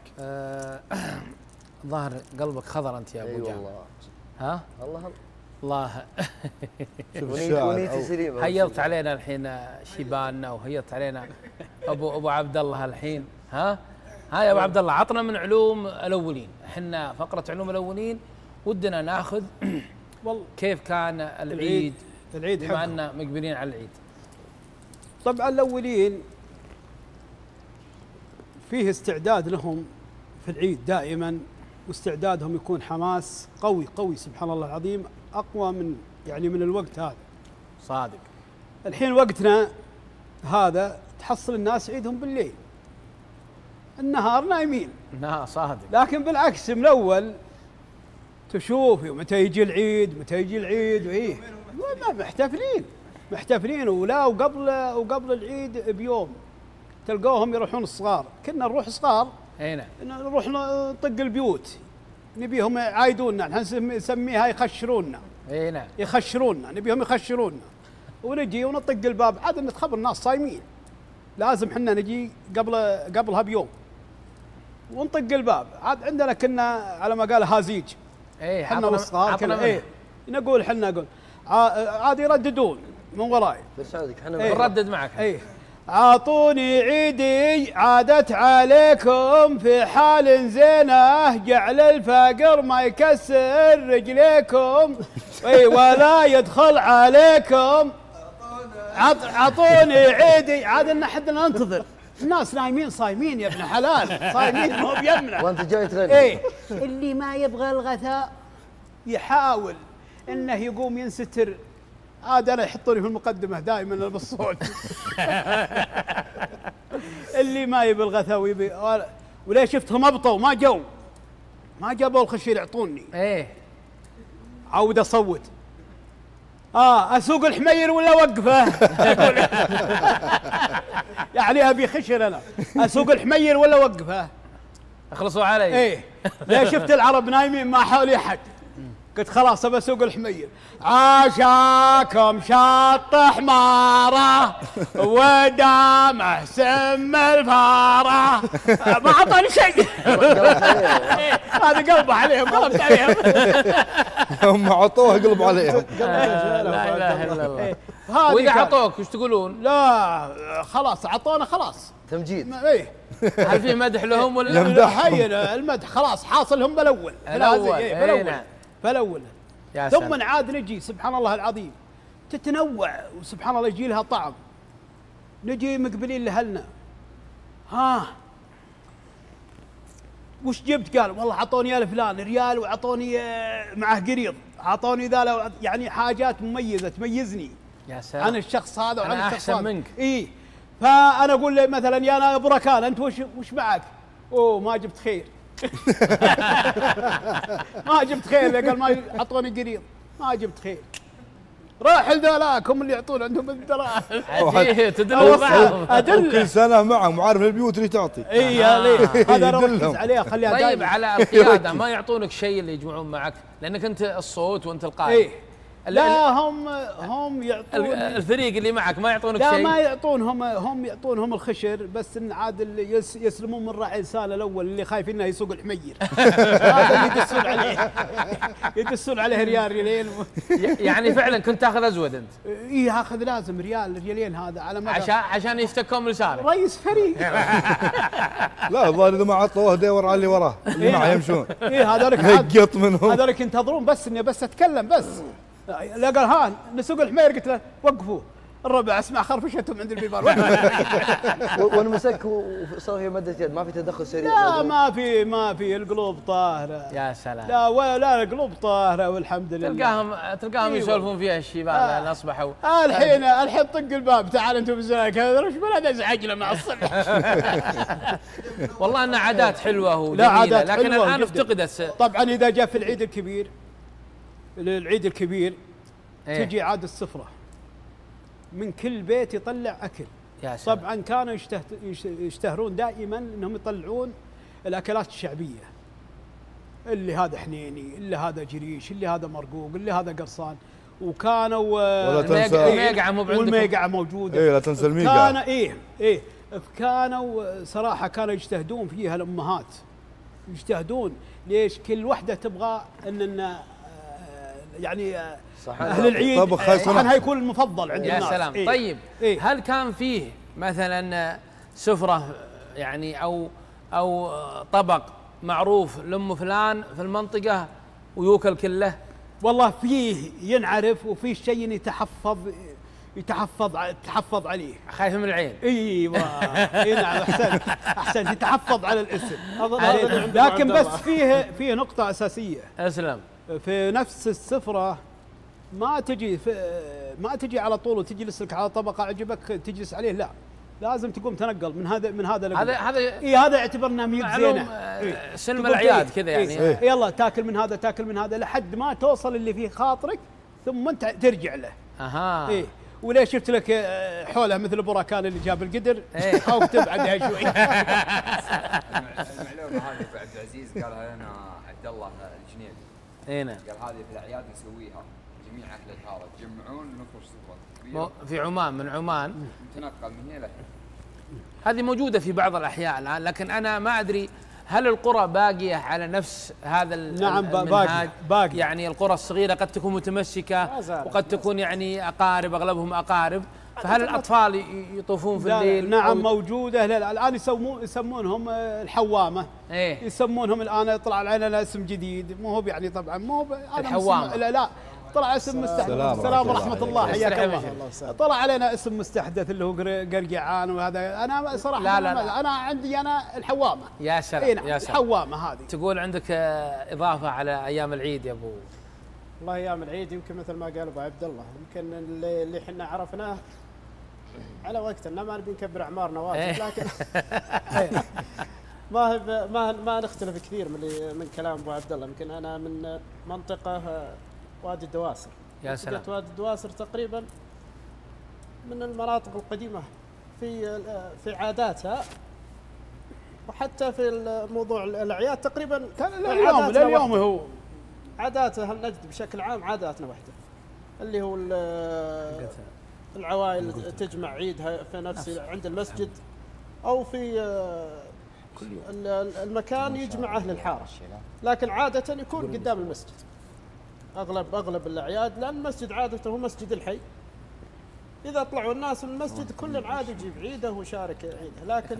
ظاهر قلبك خضر انت يا ابو جامع. ها؟ الله الله. شوف الشاعر هيضت علينا الحين شيباننا، وهيضت علينا ابو ابو عبد الله الحين. ها؟ ها يا ابو عبد الله، عطنا من علوم الاولين، احنا فقره علوم الاولين ودنا ناخذ كيف كان العيد العيد بما أننا مقبلين على العيد. طبعا الأولين فيه استعداد لهم في العيد دائما، واستعدادهم يكون حماس قوي قوي سبحان الله العظيم، اقوى من يعني من الوقت هذا. صادق. الحين وقتنا هذا تحصل الناس عيدهم بالليل، النهار نايمين. لا صادق. لكن بالعكس من الاول تشوف متى يجي العيد متى يجي العيد وايه محتفلين محتفلين ولا وقبل وقبل العيد بيوم تلقوهم يروحون الصغار، كنا نروح صغار اي نعم نروح نطق البيوت نبيهم يعايدونا، احنا نسميها يخشرونا. اي نعم يخشرونا، نبيهم يخشرونا ونجي ونطق الباب، عاد نتخبر الناس صايمين، لازم حنا نجي قبل قبلها بيوم ونطق الباب. عاد عندنا كنا على ما قال هازيج اي حنا والصغار كنا ايه نقول حنا نقول عاد يرددون من وراي بسعودك احنا ايه نردد معك ايه عاطوني عيدي عادت عليكم في حال زينه، جعل الفقر ما يكسر رجليكم اي ولا يدخل عليكم. عطوني عيدي، عاد ان حدنا ننتظر، الناس نايمين صايمين يا ابن حلال، صايمين مو بيمنا وانت جاي تغني. ايه اللي ما يبغى الغثاء يحاول انه يقوم ينستر، عاد انا يحطوني في المقدمه دائما بالصوت. اللي ما يبي الغثاء ويبي ولا شفتهم ابطوا ما جو ما جابوا الخشير يعطوني ايه عود اصوت اه اسوق الحمير ولا اوقفه. يعني ابي خشر انا اسوق الحمير ولا اوقفه. اخلصوا علي. ايه ليه شفت العرب نايمين ما حولي احد، قلت خلاص ابى اسوق الحمير. عاشاكم شط حماره ودامه سم الفاره، ما اعطاني شيء. هذا قلبه عليهم قلبت عليهم. هم عطوها قلب عليهم. لا اله الا الله. واذا عطوك وش تقولون؟ لا خلاص عطونا خلاص تمجيد. ايه هل في مدح لهم ولا يمدحهم؟ المدح خلاص حاصل هم بالاول الاول بالاول بالاول ثم عاد نجي سبحان الله العظيم تتنوع وسبحان الله يجي لها طعم. نجي مقبلين لهلنا، ها وش جبت؟ قال والله عطوني يا فلان ريال وعطوني معه قريض، عطوني ذا يعني حاجات مميزه تميزني يا سلام عن الشخص هذا وعن أنا الشخص أحسن هذا. منك. اي فانا اقول له مثلا يا انا بركان انت وش وش معك؟ اوه ما جبت خير. ما جبت خير، قال ما عطوني قريض ما جبت خير. راح لذولاك هم اللي يعطون عندهم الدراهم. عجيب تدلوا بعض. كل سنه معهم عارف البيوت اللي تعطي. اي هذا ركز عليها خليها طيب دايما. على القياده ما يعطونك شيء اللي يجمعون معك لانك انت الصوت وانت القائد. ايه لا هم هم يعطون الفريق اللي معك ما يعطونك لا شيء. لا ما يعطونهم، هم يعطونهم الخشر بس ان عاد اللي يس يسلمون من راعي الساله الاول اللي خايف انه يسوق الحمير. هذا اللي يدسون عليه يدسون عليه ريال ريالين. يعني فعلا كنت تاخذ ازود انت؟ اي اخذ لازم ريال ريالين هذا على ما عشان عشان يفتكون لسانك. رئيس فريق. لا الظاهر اذا ما عطوه دور على اللي وراه اللي معه يمشون. اي هذولك هيقط منهم هذولك ينتظرون بس اني بس اتكلم بس. لا قال ها نسوق الحمير، قلت له وقفوا الربع اسمع خرفشتهم عند البيبان. والمسك وصار في مدة يد ما في تدخل سريع. لا ما في ما في القلوب طاهرة. يا سلام. لا ولا القلوب طاهرة والحمد لله. تلقاهم تلقاهم يسولفون فيها الشباب آه. اصبحوا آه الحين الحين طق الباب تعال انتم بالزلاك هذا وش بلاد ازعجنا مع الصبح. والله انها عادات حلوة وجميلة لكن الان افتقدت. طبعا اذا جاء في العيد الكبير العيد الكبير إيه؟ تجي عاد السفرة من كل بيت يطلع أكل. يا سلام. طبعا كانوا يشتهرون دائما أنهم يطلعون الأكلات الشعبية، اللي هذا حنيني اللي هذا جريش اللي هذا مرقوق اللي هذا قرصان، وكانوا الميقعة مو بعندكم والميقعة موجودة. إيه لا تنسى الميقعة. كان إيه إيه كانوا صراحة كانوا يجتهدون فيها الأمهات يجتهدون. ليش؟ كل وحدة تبغى أن يعني اهل العيد كان هيكون المفضل عند يا الناس. سلام. إيه؟ طيب إيه؟ هل كان فيه مثلا سفرة يعني او او طبق معروف لام فلان في المنطقة ويوكل كله؟ والله فيه ينعرف وفيه شيء يتحفظ يتحفظ يتحفظ عليه. خايف من العين. ايوه اي نعم احسنت احسنت يتحفظ على الاسم. لكن بس فيه فيه نقطة أساسية. اسلم. في نفس السفرة ما تجي ما تجي على طول وتجلس لك على طبق عجبك تجلس عليه، لا لازم تقوم تنقل من هذا من هذا هذا هذا اي هذا اعتبرنا ميت زينه. إيه؟ سلم الاعياد كذا يعني. إيه؟ إيه؟ يلا تاكل من هذا تاكل من هذا لحد ما توصل اللي فيه خاطرك ثم انت ترجع له. اها. اي وليش شفت لك حوله مثل البراكان اللي جاب القدر او تبعدها شوي. المعلومه هذه ابو عبد العزيز قالها لنا عبد الله الجنيدي. اي نعم. قال هذه في الاعياد نسويها جميع اهل الحاره تجمعون نفرش سفره في عمان من عمان نتنقل من هنا لهنا. هذه موجوده في بعض الاحياء الان، لكن انا ما ادري هل القرى باقيه على نفس هذا نعم المنهاج؟ باقي. يعني القرى الصغيره قد تكون متمسكه وقد تكون يعني اقارب، اغلبهم اقارب، فهل الاطفال يطوفون في الليل؟ نعم موجوده. الان يسمون يسمونهم الحوامه. ايه يسمونهم الان طلع علينا اسم جديد، مو هو يعني طبعا مو الحوامه. لا لا طلع اسم مستحدث. السلام ورحمه الله حياك الله. طلع علينا اسم مستحدث اللي هو قرقعان وهذا. انا صراحه لا لا لا. انا عندي انا الحوامه. يا سلام. إيه نعم يا سلام. الحوامه هذه. تقول عندك اضافه على ايام العيد يا ابو؟ والله ايام العيد يمكن مثل ما قال ابو عبد الله، يمكن اللي, اللي احنا عرفناه على وقتنا، ما نبي نكبر اعمارنا واجد، لكن ما هي ما ما نختلف كثير من من كلام ابو عبد الله. يمكن انا من منطقه وادي الدواسر. يا سلام. وادي الدواسر تقريبا من المناطق القديمه في في عاداتها، وحتى في موضوع الاعياد تقريبا اليوم اليوم هو عاداتها النجد بشكل عام عاداتنا واحده، اللي هو العوائل تجمع عيدها في نفس عند المسجد او في المكان يجمع اهل الحاره، لكن عاده يكون قدام المسجد اغلب اغلب الاعياد، لان المسجد عاده هو مسجد الحي. اذا طلعوا الناس من المسجد كل عاد يجيب عيده ويشارك عيده، لكن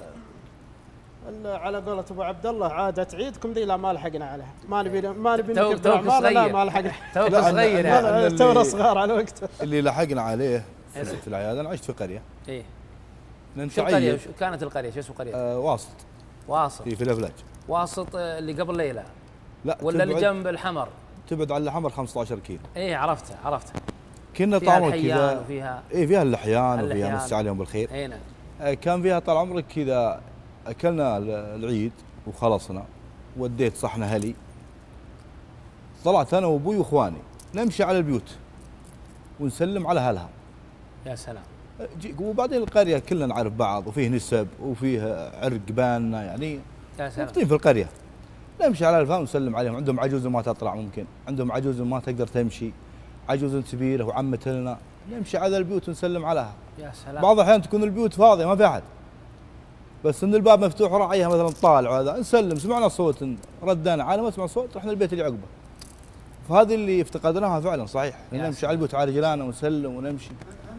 على قولة ابو عبد الله عادة عيدكم ذي لا ما لحقنا عليها، ما نبي ما نبي نكبر ما لا ما لحقنا. توك صغير تو صغار على وقته. اللي لحقنا عليه في العياد. انا عشت في قريه. ايه. شو القريه؟ شو كانت القريه؟ شو اسم القريه؟ آه واسط. واسط. في في الافلاج. واسط اللي قبل ليلى. لا ولا اللي جنب الحمر؟ تبعد عن الحمر خمسة عشر كيلو. ايه عرفتها عرفتها. كنا طال عمرك كذا. وفيها ايه فيها اللحيان وفيها مسي عليهم بالخير. اي نعم. آه كان فيها طال عمرك كذا اكلنا العيد وخلصنا، وديت صحن هلي، طلعت انا وابوي واخواني نمشي على البيوت ونسلم على اهلها. يا سلام. وبعدين القريه كلنا نعرف بعض وفيه نسب وفيه عرق باننا يعني. يا سلام. في القريه نمشي على اهلها ونسلم عليهم. عندهم عجوز ما تطلع، ممكن عندهم عجوز ما تقدر تمشي، عجوز كبيره وعمة لنا، نمشي على البيوت ونسلم عليها. يا سلام. بعض الاحيان تكون البيوت فاضيه ما في احد، بس ان الباب مفتوح راعيها مثلا طالع وهذا نسلم، سمعنا صوت ردنا، على ما سمع صوت رحنا البيت اللي عقبه. فهذه اللي افتقدناها فعلا صحيح، نمشي على البيوت على رجلنا ونسلم ونمشي.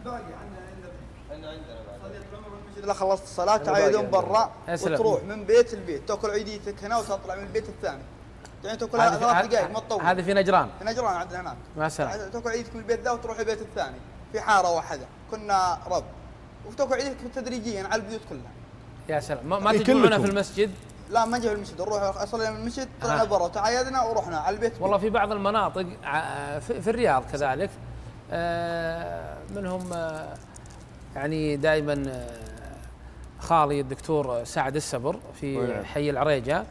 اذا خلصت الصلاه تعيدون برا وتروح من بيت لبيت تاكل عيديتك هنا وتطلع من البيت الثاني، يعني تاكل ثلاث دقائق ما تطول. هذه في نجران. في نجران عندنا هناك. ما سلام. تاكل عيدك من البيت ذا وتروح البيت الثاني في حاره واحده، كنا رب وتاكل عيدك تدريجيا على البيوت كلها. يا سلام. ما, ما تجمعونا في المسجد؟ لا ما نجي في المسجد، نروح اصلي من المسجد طلعنا برا وتعايدنا ورحنا على البيت. والله في بعض المناطق في الرياض كذلك منهم يعني دائما خالي الدكتور سعد السبر في حي العريجه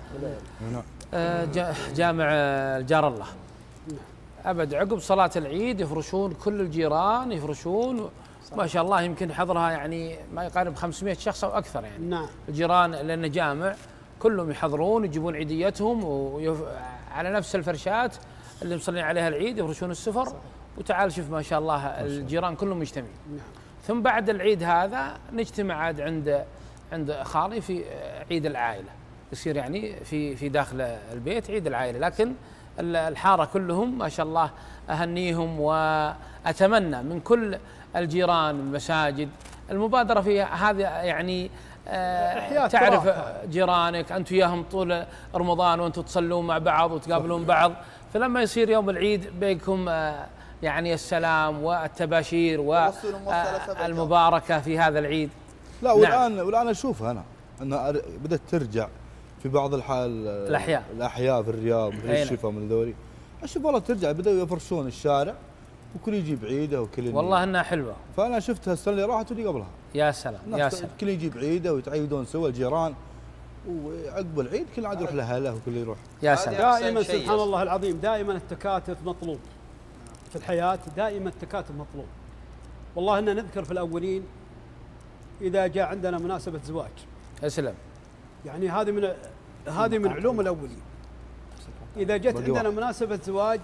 جامع الجار الله، ابد عقب صلاه العيد يفرشون كل الجيران، يفرشون ما شاء الله يمكن حضرها يعني ما يقارب خمسمئة شخص او اكثر يعني. نعم. الجيران لانه جامع كلهم يحضرون يجيبون عيديتهم ويف... على نفس الفرشات اللي مصلين عليها العيد يفرشون السفر، وتعال شوف ما شاء الله الجيران كلهم مجتمعين. نعم. ثم بعد العيد هذا نجتمع عاد عند عند خالي في عيد العائله، يصير يعني في في داخل البيت عيد العائله، لكن الحاره كلهم ما شاء الله اهنيهم، واتمنى من كل الجيران المساجد المبادره في هذا يعني آه تعرف جيرانك انتم وياهم طول رمضان وانتم تصلون مع بعض وتقابلون بعض، فلما يصير يوم العيد بينكم آه يعني السلام والتباشير والمباركة في هذا العيد؟ لا والآن نعم. والآن أشوفها أنا أنها بدأت ترجع في بعض الحال الأحياء الأحياء في الرياض في الشفا من ذولي، أشوف والله ترجع بدأوا يفرشون الشارع وكل يجيب عيده وكل والله انها حلوه. فانا شفتها السنه اللي راحت واللي قبلها. يا سلام يا سلام. كل يجيب عيده ويتعيدون سوا الجيران، وعقب العيد كل عاد يروح لاهله وكل يروح. يا سلام. دائما سبحان الله العظيم دائما التكاتف مطلوب في الحياه، دائما التكاتف مطلوب. والله ان نذكر في الاولين اذا جاء عندنا مناسبه زواج. اسلم. يعني هذه من هذه من علوم الاولين. اذا جت عندنا مناسبه زواج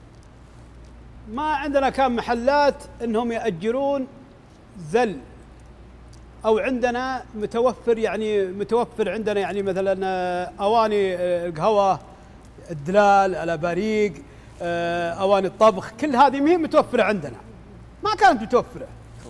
ما عندنا كان محلات انهم يأجرون زل، او عندنا متوفر يعني متوفر عندنا يعني مثلا اواني القهوه، الدلال، الاباريق، اواني الطبخ، كل هذه مهي متوفره عندنا، ما كانت متوفره.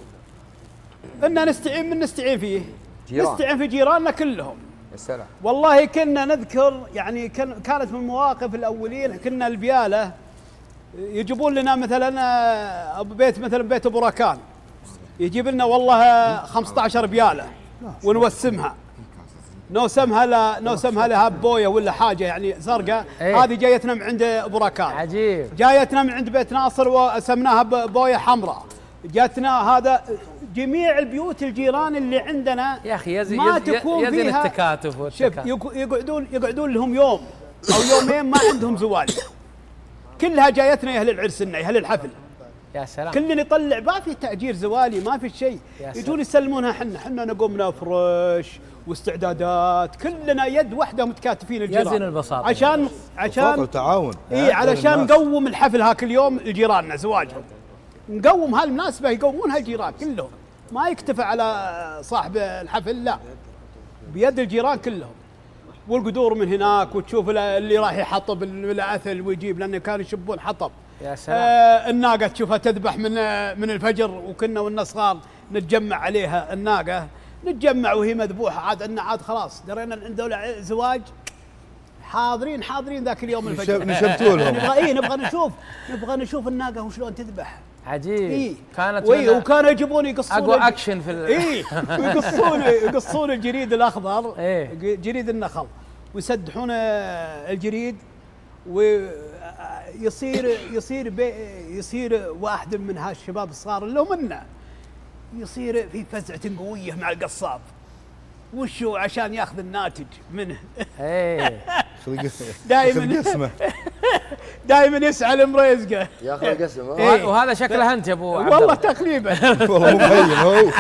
إننا نستعين من نستعين فيه جيران. نستعين في جيراننا كلهم. السلام. والله كنا نذكر يعني كانت من المواقف الاولين، كنا البياله يجيبون لنا مثلا بيت مثلا بيت ابو راكان يجيب لنا والله خمسة عشر بياله ونوسمها، نوسمها لا نوسمها لها بويه ولا حاجه يعني زرقاء. ايه؟ هذه جايتنا من عند ابو راكان. عجيب. جايتنا من عند بيت ناصر وسمناها بويه حمراء. جاتنا هذا جميع البيوت الجيران اللي عندنا يا اخي يزن ما تكون يزن فيها التكاتف والتكاتف. شوف يقعدون يقعدون لهم يوم او يومين ما عندهم زواج، كلها جايتنا يا اهل العرس يا اهل الحفل. يا سلام. كلنا يطلع، ما في تأجير زوالي، ما في شيء، يجون يسلمونها. حنا حنا نقوم نفرش واستعدادات، كلنا يد واحده متكاتفين الجيران. يزن البساطه عشان عشان وتعاون. اي علشان نقوم الحفل هاك اليوم لجيراننا زواجهم. نقوم هالمناسبه يقومونها الجيران كلهم، ما يكتفى على صاحب الحفل، لا بيد الجيران كلهم. والقدور من هناك، وتشوف اللي راح يحطب بالعثل ويجيب، لانه كانوا يشبون حطب. يا سلام. آه الناقه تشوفها تذبح من من الفجر، وكنا والنا صغار نتجمع عليها الناقه، نتجمع وهي مذبوحه. عاد عندنا عاد خلاص درينا ان ذولا زواج، حاضرين حاضرين ذاك اليوم الفجر نشبتوا لهم. نبغى اي نبغى نشوف نبغى نشوف الناقه وشلون تذبح. عجيب. إيه؟ كانت وي وكانوا يجيبون يقصون اقوى اكشن في ال... اي يقصون يقصون الجريد الاخضر. إيه؟ جريد النخل، ويسدحون الجريد، ويصير يصير بي يصير واحد من هالشباب الصغار اللي هم منا يصير في فزعه قويه مع القصاب، وشو عشان ياخذ الناتج منه. ايه دائما دائما يسعى لمريزقه ياخذ القسم. إيه؟ وهذا شكله انت يا ابو عبد الله. والله تقريبا. والله مو مبين هو.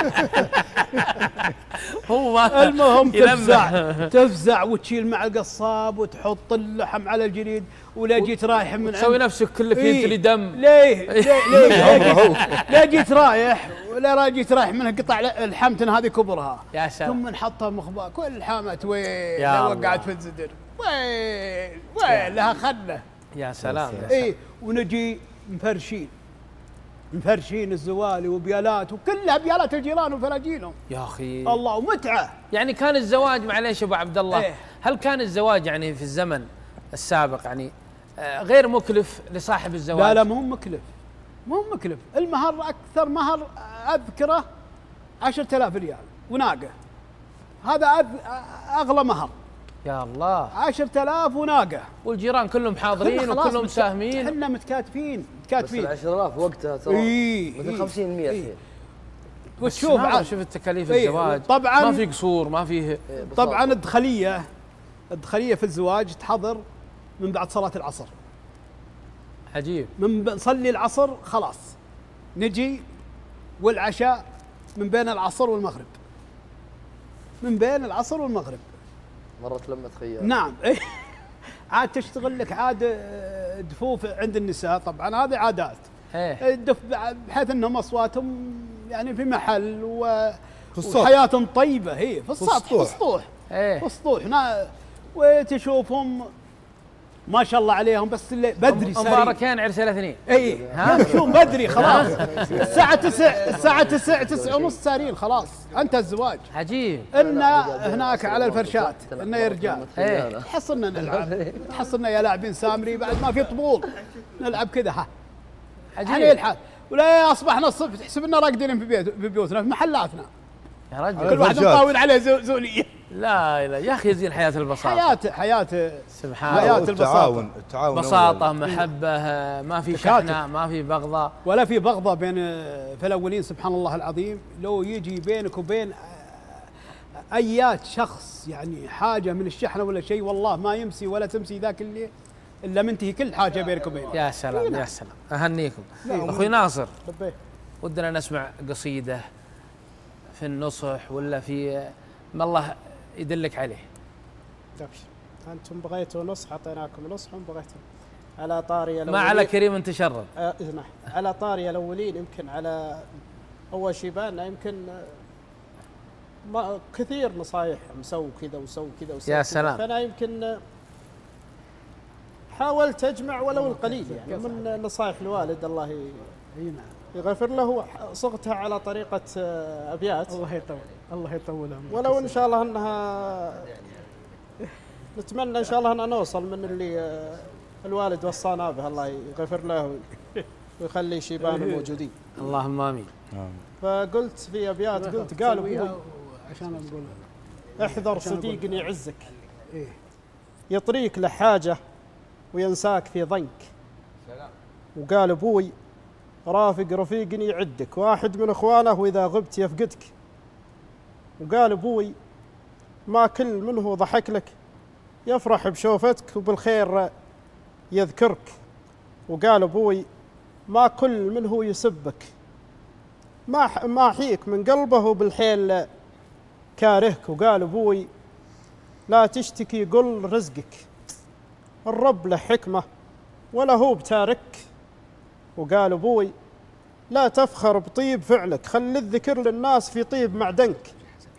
هو المهم تفزع تفزع وتشيل مع القصاب وتحط اللحم على الجريد، ولا جيت رايح من تسوي نفسك كلك إيه؟ ينتلي دم. ليه ليه ليه لا جيت رايح ولا جيت رايح من قطع الحمتنا هذه كبرها. يا سلام. ثم نحطها مخبأ كل حامت وين لو وقعت في الزدر، وين وين لها خله. يا سلام. اي ونجي مفرشين مفرشين الزوالي وبيالات، وكلها بيالات الجيران وفراجينهم. يا اخي الله ومتعه. يعني كان الزواج، معليش ابو عبد الله، إيه؟ هل كان الزواج يعني في الزمن السابق يعني غير مكلف لصاحب الزواج؟ لا لا مو مكلف، مو مكلف. المهر اكثر مهر اذكره عشرة آلاف ريال وناقه، هذا اغلى مهر. يا الله. عشرة آلاف وناقه، والجيران كلهم حاضرين وكلهم ساهمين. احنا متكاتفين متكاتفين. بس عشرة آلاف وقتها ترى إيه مثل خمسين مية الحين. وتشوف عاد شوف التكاليف إيه الزواج طبعا ما في قصور، ما فيه. طبعا الدخليه الدخليه في الزواج تحضر من بعد صلاه العصر. عجيب. من نصلي العصر خلاص نجي، والعشاء من بين العصر والمغرب، من بين العصر والمغرب مرت لمة خيار. نعم. عاد تشتغل لك عاد دفوف عند النساء، طبعا هذه عادات. ايه. الدف بحيث انهم اصواتهم يعني في محل و وحياة طيبة، هي في السطح في السطوح. ايه. في السطوح. وتشوفهم ما شاء الله عليهم، بس اللي بدري ساري. مباركين عرس الاثنين. اي يمشون بدري خلاص. الساعة تسع الساعة تسع تسع ونص سارين خلاص انت الزواج. عجيب. إن هناك على الفرشات إن يا رجال. ايه. تحصلنا نلعب، تحصلنا يا لاعبين سامري بعد ما في طبول نلعب كذا. ها عليه الحال. ولا اصبحنا الصبح تحسب لنا راقدين في بيت في بيوتنا في محلاتنا يا رجل كل واحد مطاول عليه زوليه. لا لا يا اخي زين حياه البساطه، حياه حياه سبحان الله، حياه البساطه، التعاون، بساطه، محبه، ما في شحنه، ما في بغضاء، ولا في بغضاء بين في الاولين. سبحان الله العظيم، لو يجي بينك وبين ايات شخص يعني حاجه من الشحنه ولا شيء، والله ما يمسي ولا تمسي ذاك الليل الا منتهي كل حاجه بينك وبينه. يا سلام يا سلام، اهنيكم. اخوي ناصر، لبيه. ودنا نسمع قصيده في النصح ولا في ما الله يدلك عليه. ابشر، انتم بغيتوا نصح اعطيناكم نصح، وبغيتوا على طاري ما الاولين. على كريم انت شرب. آه اسمع، على طاري الاولين يمكن على اول شيباننا يمكن ما كثير نصايح مسوي كذا وسوي كذا وسوي يا كذا. سلام. فانا يمكن حاولت اجمع ولو القليل يعني من نصائح الوالد الله يغفر له، صغتها على طريقه ابيات. الله يطول الله يطول عمرك. ولو ان شاء الله انها نتمنى ان شاء الله ان نوصل من اللي الوالد وصانا به، الله يغفر له ويخلي شيبان موجودين. اللهم امين. فقلت في ابيات، قلت قال ابوي عشان نقول احذر صديق يعزك يطريك لحاجه وينساك في ضنك. وقال ابوي رافق رفيق يعدك، واحد من اخوانه واذا غبت يفقدك. وقال ابوي ما كل منه ضحك لك يفرح بشوفتك وبالخير يذكرك. وقال ابوي ما كل منه يسبك ما ما حيك من قلبه بالحيل كارهك. وقال ابوي لا تشتكي قل رزقك الرب له حكمه ولا هو بتارك. وقال ابوي لا تفخر بطيب فعلك خلي الذكر للناس في طيب معدنك.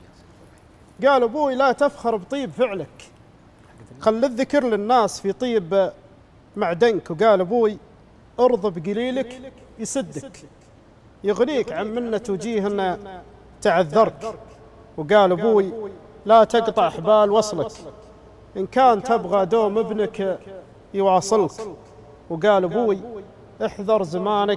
قال ابوي لا تفخر بطيب فعلك خلي الذكر للناس في طيب معدنك. وقال ابوي ارضى بقليلك يسدك يغنيك عن منة وجيهنا تعذرك. وقال ابوي لا تقطع حبال وصلك ان كان تبغى دوم ابنك يواصلك. وقال ابوي احذر زمانك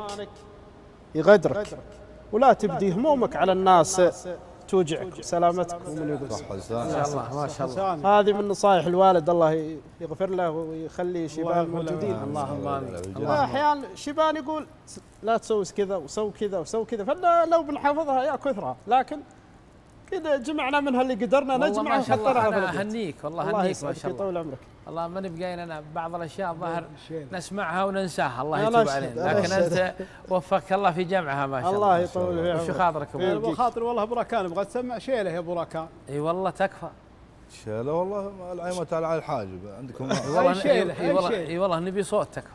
يغدرك ولا تبدي همومك على الناس توجعك. سلامتك ومن يقول ما شاء الله ما شاء الله. هذه من نصائح الوالد الله يغفر له ويخلي شيبان موجودين. اللهم امين. احيانا شيبان يقول لا تسوي كذا وسوي كذا وسوي كذا، فانا لو بنحافظها يا كثرها، لكن كذا جمعنا منها اللي قدرنا نجمع. ما شاء الله انا اهنيك والله، الله اهنيك ما شاء الله. يطول عمرك. والله ماني بقاين انا بعض الاشياء الظاهر نسمعها وننساها، الله أنا يتوب أشهد. علينا، أنا لكن أشهد. انت وفقك الله في جمعها ما شاء الله. الله يطول في وش خاطرك ابو؟ ابو خاطر والله ابو راكان ابغى تسمع شيله يا ابو راكان. اي والله تكفى. شيله والله العيمه على الحاجب عندكم. اي والله اي والله اي والله نبي صوت تكفى.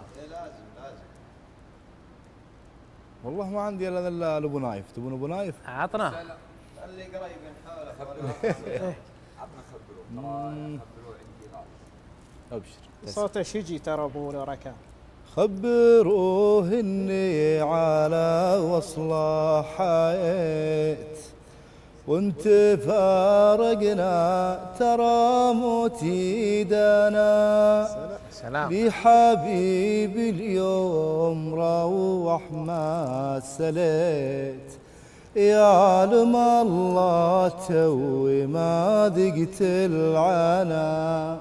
والله ما عندي الا ابو نايف. تبون ابو نايف؟ عطنا اللي قريب نحاول خبروه. عطنا خبروه ابشر. صوته شجي ترى ابو راكان. خبروه اني على وصله حيت وانت فارقنا ترى موتي دنا. سلام. بحبيبي اليوم روح ما سليت يا علم الله توي ما ذقت العنا.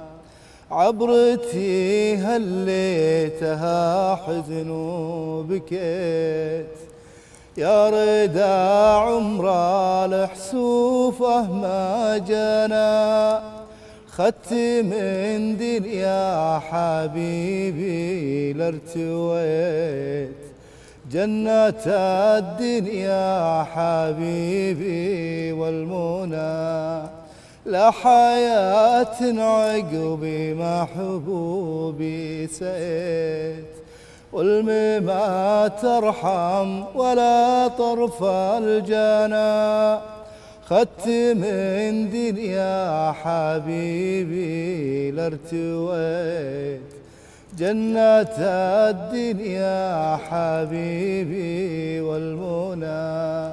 عبرتي هليتها حزن وبكيت يا ردا عمر الحسوفه ما جنا. خدت من دنيا حبيبي لارتويت جنة الدنيا حبيبي والمنى. لا حياة عقبي محبوبي سيت والمما ترحم ولا طرف الجنى. خدت من دنيا حبيبي لارتويت جنة الدنيا حبيبي والمنى.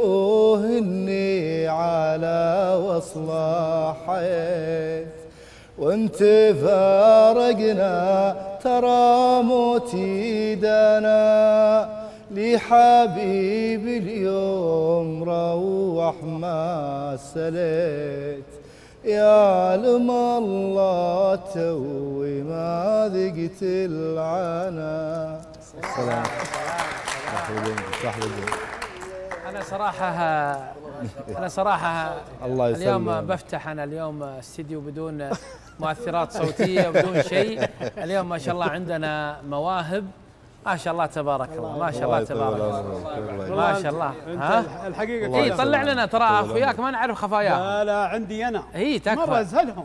خبروه اني على وصله حيت وانت فارقنا ترى موتي دنا لي حبيبي اليوم روح ما سليت يا لم الله توي ما ذقت العنا. السلام. أنا صراحة أنا صراحة الله يسلمك. اليوم بفتح أنا اليوم استديو بدون مؤثرات صوتية بدون شيء. اليوم ما شاء الله عندنا مواهب ما شاء الله تبارك الله ما شاء الله تبارك الله ما شاء الله. ها الحقيقة اي طلع لنا ترى اخوياك ما نعرف خفاياهم. لا لا عندي انا اي تكفى مرة ازهلهم.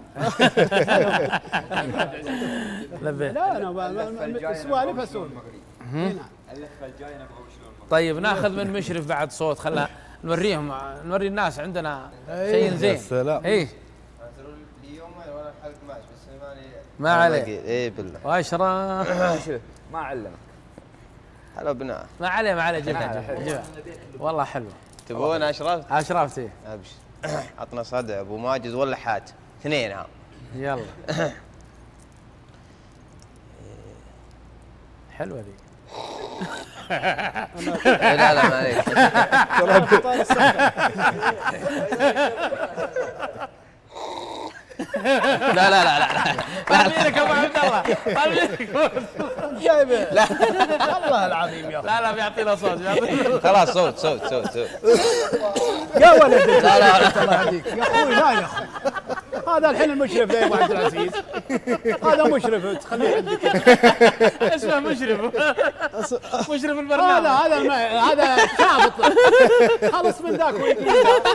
لا انا سوالف اسولف. طيب ناخذ من مشرف بعد صوت خلنا نوريهم نوري الناس عندنا شيء زين. السلام. اي ما عليه. اي بالله. واشرف ما علمك. هلا بنا. ما عليه ما عليه جبنا جبنا والله حلو. تبون اشرف؟ اشرفت ايه. ابشر. عطنا صدع ابو ماجد ولا حاج اثنين ها. يلا. حلوه ذي. لا لا ما عليك. لا لا لا لا طالبينك ابو عبد الله طالبينك جايبه. لا والله العظيم يا لا لا بيعطينا صوت خلاص صوت صوت صوت صوت يا ولد. لا لا الله يهديك يا اخوي. لا يا اخوي هذا الحين المشرف يا ابو عبد العزيز. هذا مشرف تخليه عندك. اسمه مشرف مشرف البرنامج. هذا هذا هذا شابط. خلص من ذاك ويجي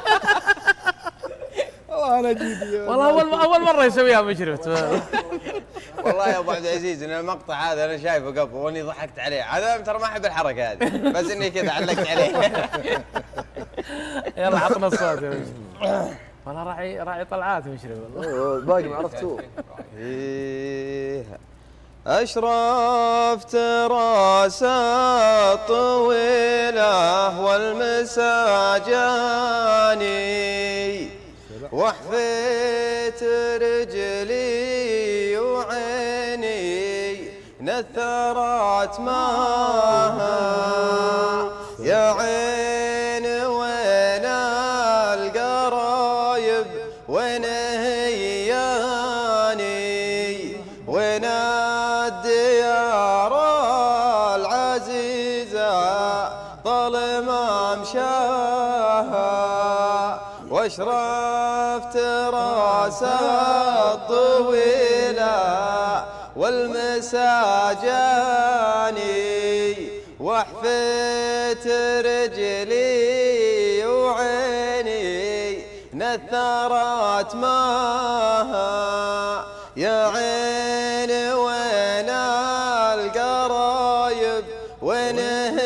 والله انا جيدي. والله اول اول مره يسويها مشرف. والله يا ابو عبد العزيز ان المقطع هذا انا شايفه قبل واني ضحكت عليه. هذا ترى ما احب الحركه هذه بس اني كذا علقت عليه. يلا عطنا الصوت يا مشرف. والله راعي راعي طلعات مشرف والله. الباقي ما عرفتوه. أشرفت راسه طويله والمساجاني وحفيت رجلي وعيني نثرت ماها يا عين وين القرايب وين هياني وين الديار العزيزة طال ما مشاها واشرفت راسه الطويلة والمساجاني وحفيت رجلي وعيني نثرت ماها يا عين وين القرايب وين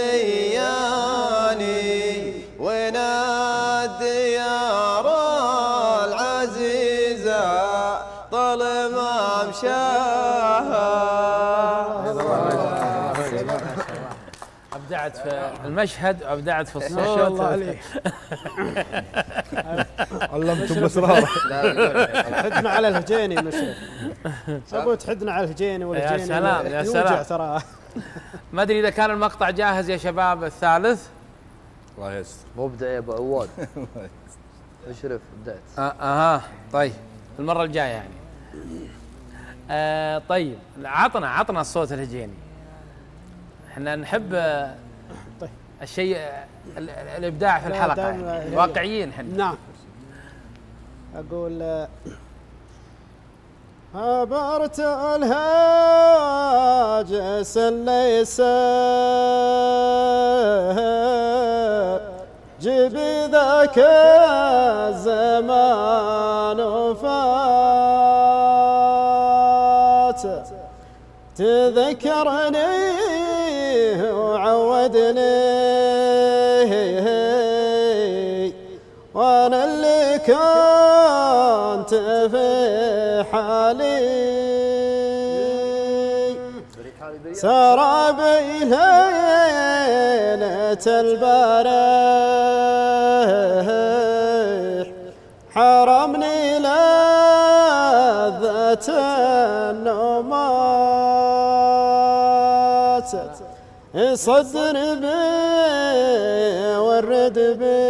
هياني وين الديار العزيزة طال ما مشاها. ابدعت في المشهد وابدعت في الصوت. ما شاء الله عليك. علمتم اسرار. حدنا على الهجيني مشرف. اقول تحدنا على الهجيني والهجيني. يا سلام يا سلام. ترى ما ادري اذا كان المقطع جاهز يا شباب الثالث. الله يستر. مبدع يا ابو عواد. اشرف ابدعت. آه اها طيب المره الجايه يعني. آه طيب عطنا عطنا الصوت الهجيني. احنا نحب طيب الشيء ال- الابداع في الحلقه يعني. واقعيين احنا. نعم. اقول عبرت الهاجس ليس جيبي ذاك الزمان وفات تذكرني وعودني وانا اللي كنت في حالي سرابي ليلة البارح حرمني لذة النومات صدر بي ورد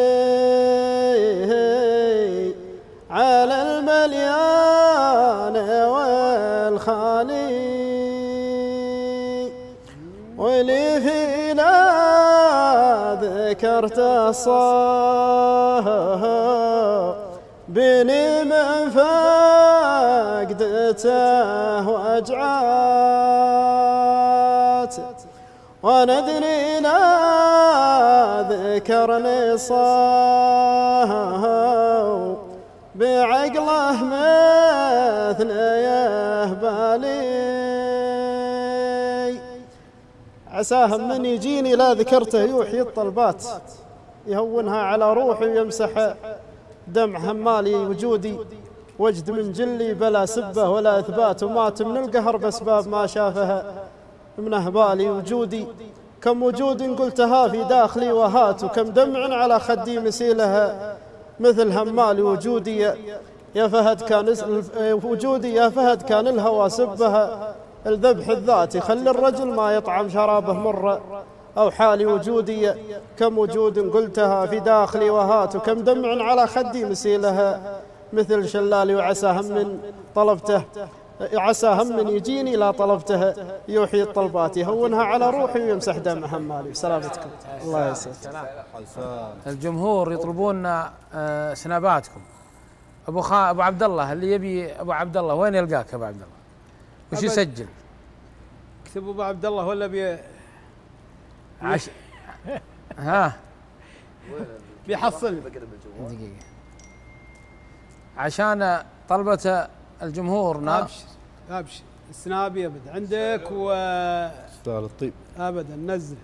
بي على المليان والخالي ولي فينا ذكرت الصاه بني من فقدته وجعات وندري لا ذكرني صاه بعقله مثل يهبالي عساه من يجيني لا ذكرته يوحي الطلبات يهونها على روحي ويمسح دمع همالي وجودي وجد من جلي بلا سبه ولا اثبات ومات من القهر باسباب ما شافها من اهبالي وجودي كم وجود قلتها في داخلي وهات وكم دمع على خدي مسيلها مثل همالي وجودي يا فهد كان وجودي يا فهد كان الهوى سبها الذبح الذاتي خلي الرجل ما يطعم شرابه مره أو حالي وجودي كم وجود قلتها في داخلي وهات وكم دمع على خدي مسيلها مثل شلالي وعسى هم طلبته عسى هم يجيني لا طلبته يوحي الطلبات يهونها على روحي ويمسح دمع همالي. سلامتكم الله يسلمك. الجمهور يطلبون سناباتكم. ابو خا ابو عبد الله اللي يبي ابو عبد الله وين يلقاك ابو عبد الله؟ وش يسجل؟ اكتب ابو عبد الله ولا بي عش... ها بيحصل دقيقة عشان طلبة الجمهور. نعم ابشر ابشر السنابي ابد عندك و استاهل الطيب ابدا نزل.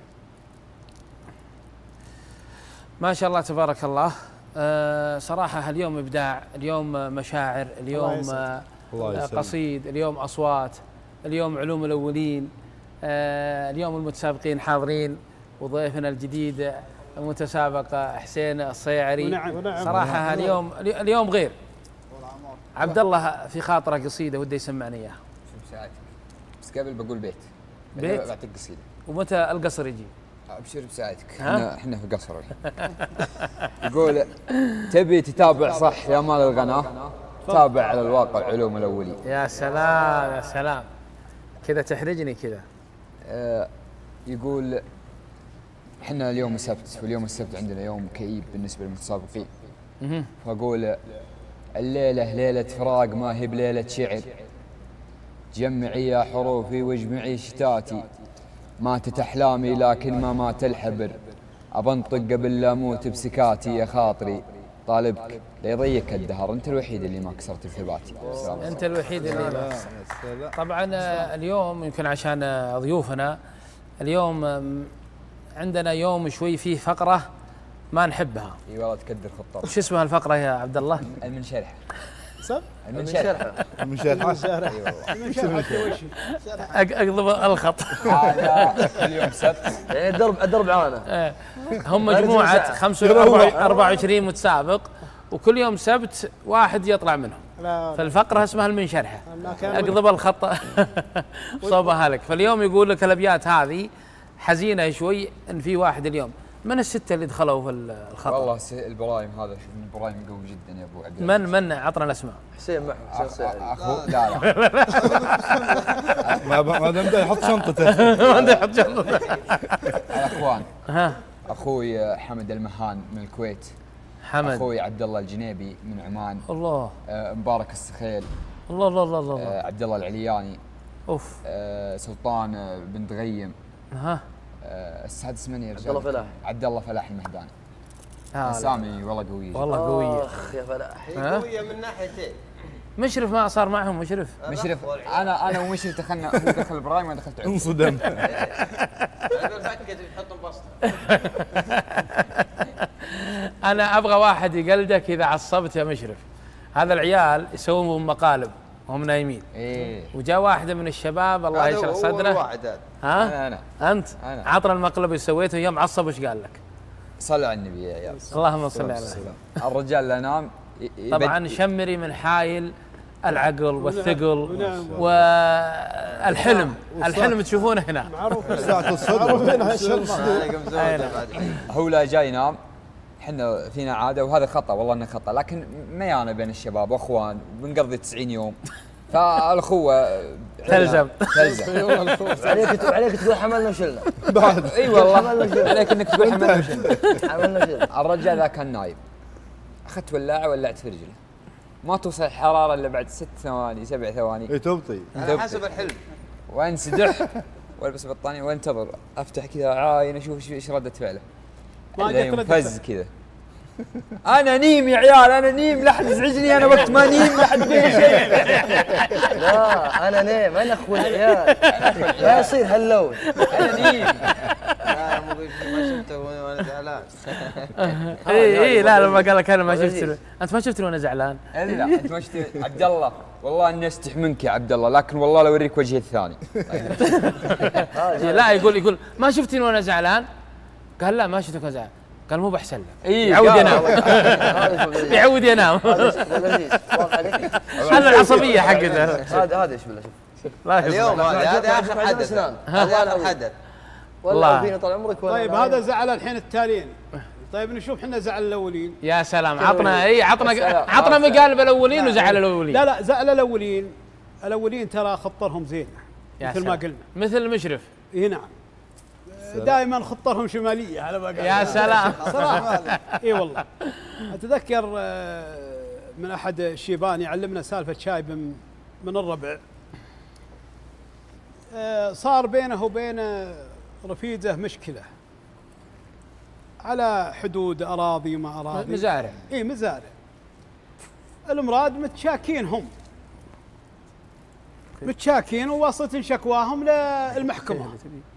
ما شاء الله تبارك الله. أه صراحة اليوم إبداع، اليوم مشاعر، اليوم الله قصيد، اليوم أصوات، اليوم علوم الأولين، أه اليوم المتسابقين حاضرين وضيفنا الجديد المتسابق حسين الصيعري. ونعم. صراحة اليوم اليوم غير. عبد الله في خاطره قصيدة وده يسمعني إياها. شو بساعتك؟ بس قبل بقول بيت. بيت؟ بعطيك قصيدة. ومتى القصر يجي؟ ابشر بساعتك. احنا احنا في قصر. يقول تبي تتابع صح يا مال الغناء؟ تابع على الواقع علوم الاولين. يا سلام يا سلام كذا تحرجني كذا. آه يقول احنا اليوم السبت واليوم السبت عندنا يوم كئيب بالنسبه للمتسابقين. فاقول الليله ليله فراق ما هي بليله شعر. جمعي يا حروفي واجمعي شتاتي. ماتت احلامي لكن ما مات الحبر. ابنطق قبل لا اموت بسكاتي يا خاطري. طالبك ليضيق الدهر انت الوحيد اللي ما كسرت ثباتي. انت الوحيد اللي ما طبعا اليوم يمكن عشان ضيوفنا اليوم عندنا يوم شوي فيه فقره ما نحبها. اي والله تكدر خطه. وش اسمها الفقره يا عبد الله؟ المنشرحه. سب؟ المنشرحه. المنشرحه. اقلب الخط. اليوم سبت. يعني الدرب الدرب عانه. هم مجموعه خمسة وأربعة وعشرين متسابق وكل يوم سبت واحد يطلع منهم. فالفقره اسمها المنشرحه. اقلب الخط صوبها لك. فاليوم يقول لك الابيات هذه حزينه شوي ان في واحد اليوم. من السته اللي دخلوا في الخط؟ والله البرايم هذا من البرايم قوي جدا يا ابو عبد من من عطنا الاسماء. حسين محمد حسين الصيعري. اخو لا لا ما دام بده يحط شنطته. ما بده يحط شنطته. الاخوان. ها اخوي حمد المهان من الكويت. حمد. اخوي عبد الله الجنيبي من عمان. الله. آه مبارك السخيل. الله الله الله الله. آه عبد الله العلياني. اوف. آه سلطان بن دغيم. ها آه السادس من يا رجال؟ عبد الله فلاح. عبد الله فلاح المهداني. آه اسامي والله قويه. والله قويه. اخ يا فلاح. هي قويه من ناحيتين. مشرف ما صار معهم مشرف. مشرف انا انا ومشرف دخلنا هو دخل ابراهيم وانا دخلت عبد. انصدم. انا ابغى واحد يقلدك اذا عصبت يا مشرف. هذا العيال يسوون مقالب وهم نايمين. ايه وجاء واحده من الشباب الله يشرح صدره. واحد هذا. ها انا انا انت أنا. عطنا المقلب اللي سويته يوم عصب وش قال لك؟ صلوا على النبي يا عيال. اللهم صل على الرجال لا نام. طبعا شمري من حايل العقل والثقل والحلم. الحلم تشوفونه هنا معروف ساعة الصدر. هو لا جاي ينام، احنا فينا عاده وهذا خطا، والله انه خطا، لكن ميانه بين الشباب واخوان بنقضي تسعين يوم، فالاخوه تلزم تلزم. عليك عليك تقول حملنا وشلنا بعد اي والله عليك انك تقول حملنا وشلنا. حملنا وشلنا. الرجال ذا كان نايم، اخذت ولاعه ولعت في رجله، ما توصل الحراره الا بعد ست ثواني سبع ثواني. اي تبطي على حسب الحلم. وانسدح والبس بطانيه وانتظر، افتح كذا عاين اشوف ايش رده فعله. ما قلت فز كذا. انا نيم يا عيال، انا نيم، لا احد يزعجني، انا وقت ما نيم لا احد يقول شيء. لا انا نيم، انا اخو العيال، لا يصير هاللون. انا نيم. لا مو ما شفته وانا زعلان. اي اي لا لما قال لك انا ما شفت، انت ما شفتني وانا زعلان. الا انت ما شفت عبد الله، والله اني استحي منك يا عبد الله، لكن والله لو اوريك وجهي الثاني. لا يقول يقول ما شفتني وانا زعلان، قال لا ما شفتك وانا زعلان، قال مو بحسن له. إيه يعود ينام. يعود ينام. هذا العصبيه حقته. هذا هذا ايش بالله شوف. اليوم هذا اخر حدث، هذا اخر حدث. والله فينا طال عمرك. طيب هذا زعل الحين التاليين. طيب نشوف احنا زعل الاولين. يا سلام، عطنا اي عطنا عطنا مقالب الاولين وزعل الاولين. لا لا زعل الاولين، الاولين ترى خطرهم زين مثل ما قلنا، مثل المشرف. اي نعم، دائما خطرهم شماليه على ما قال. يا سلام صراحه. اي والله اتذكر من احد الشيبان يعلمنا سالفه شايب من الربع، صار بينه وبين رفيجه مشكله على حدود اراضي ما اراضي، مزارع. اي مزارع. المراد متشاكين، هم متشاكين ووصلت شكواهم للمحكمه.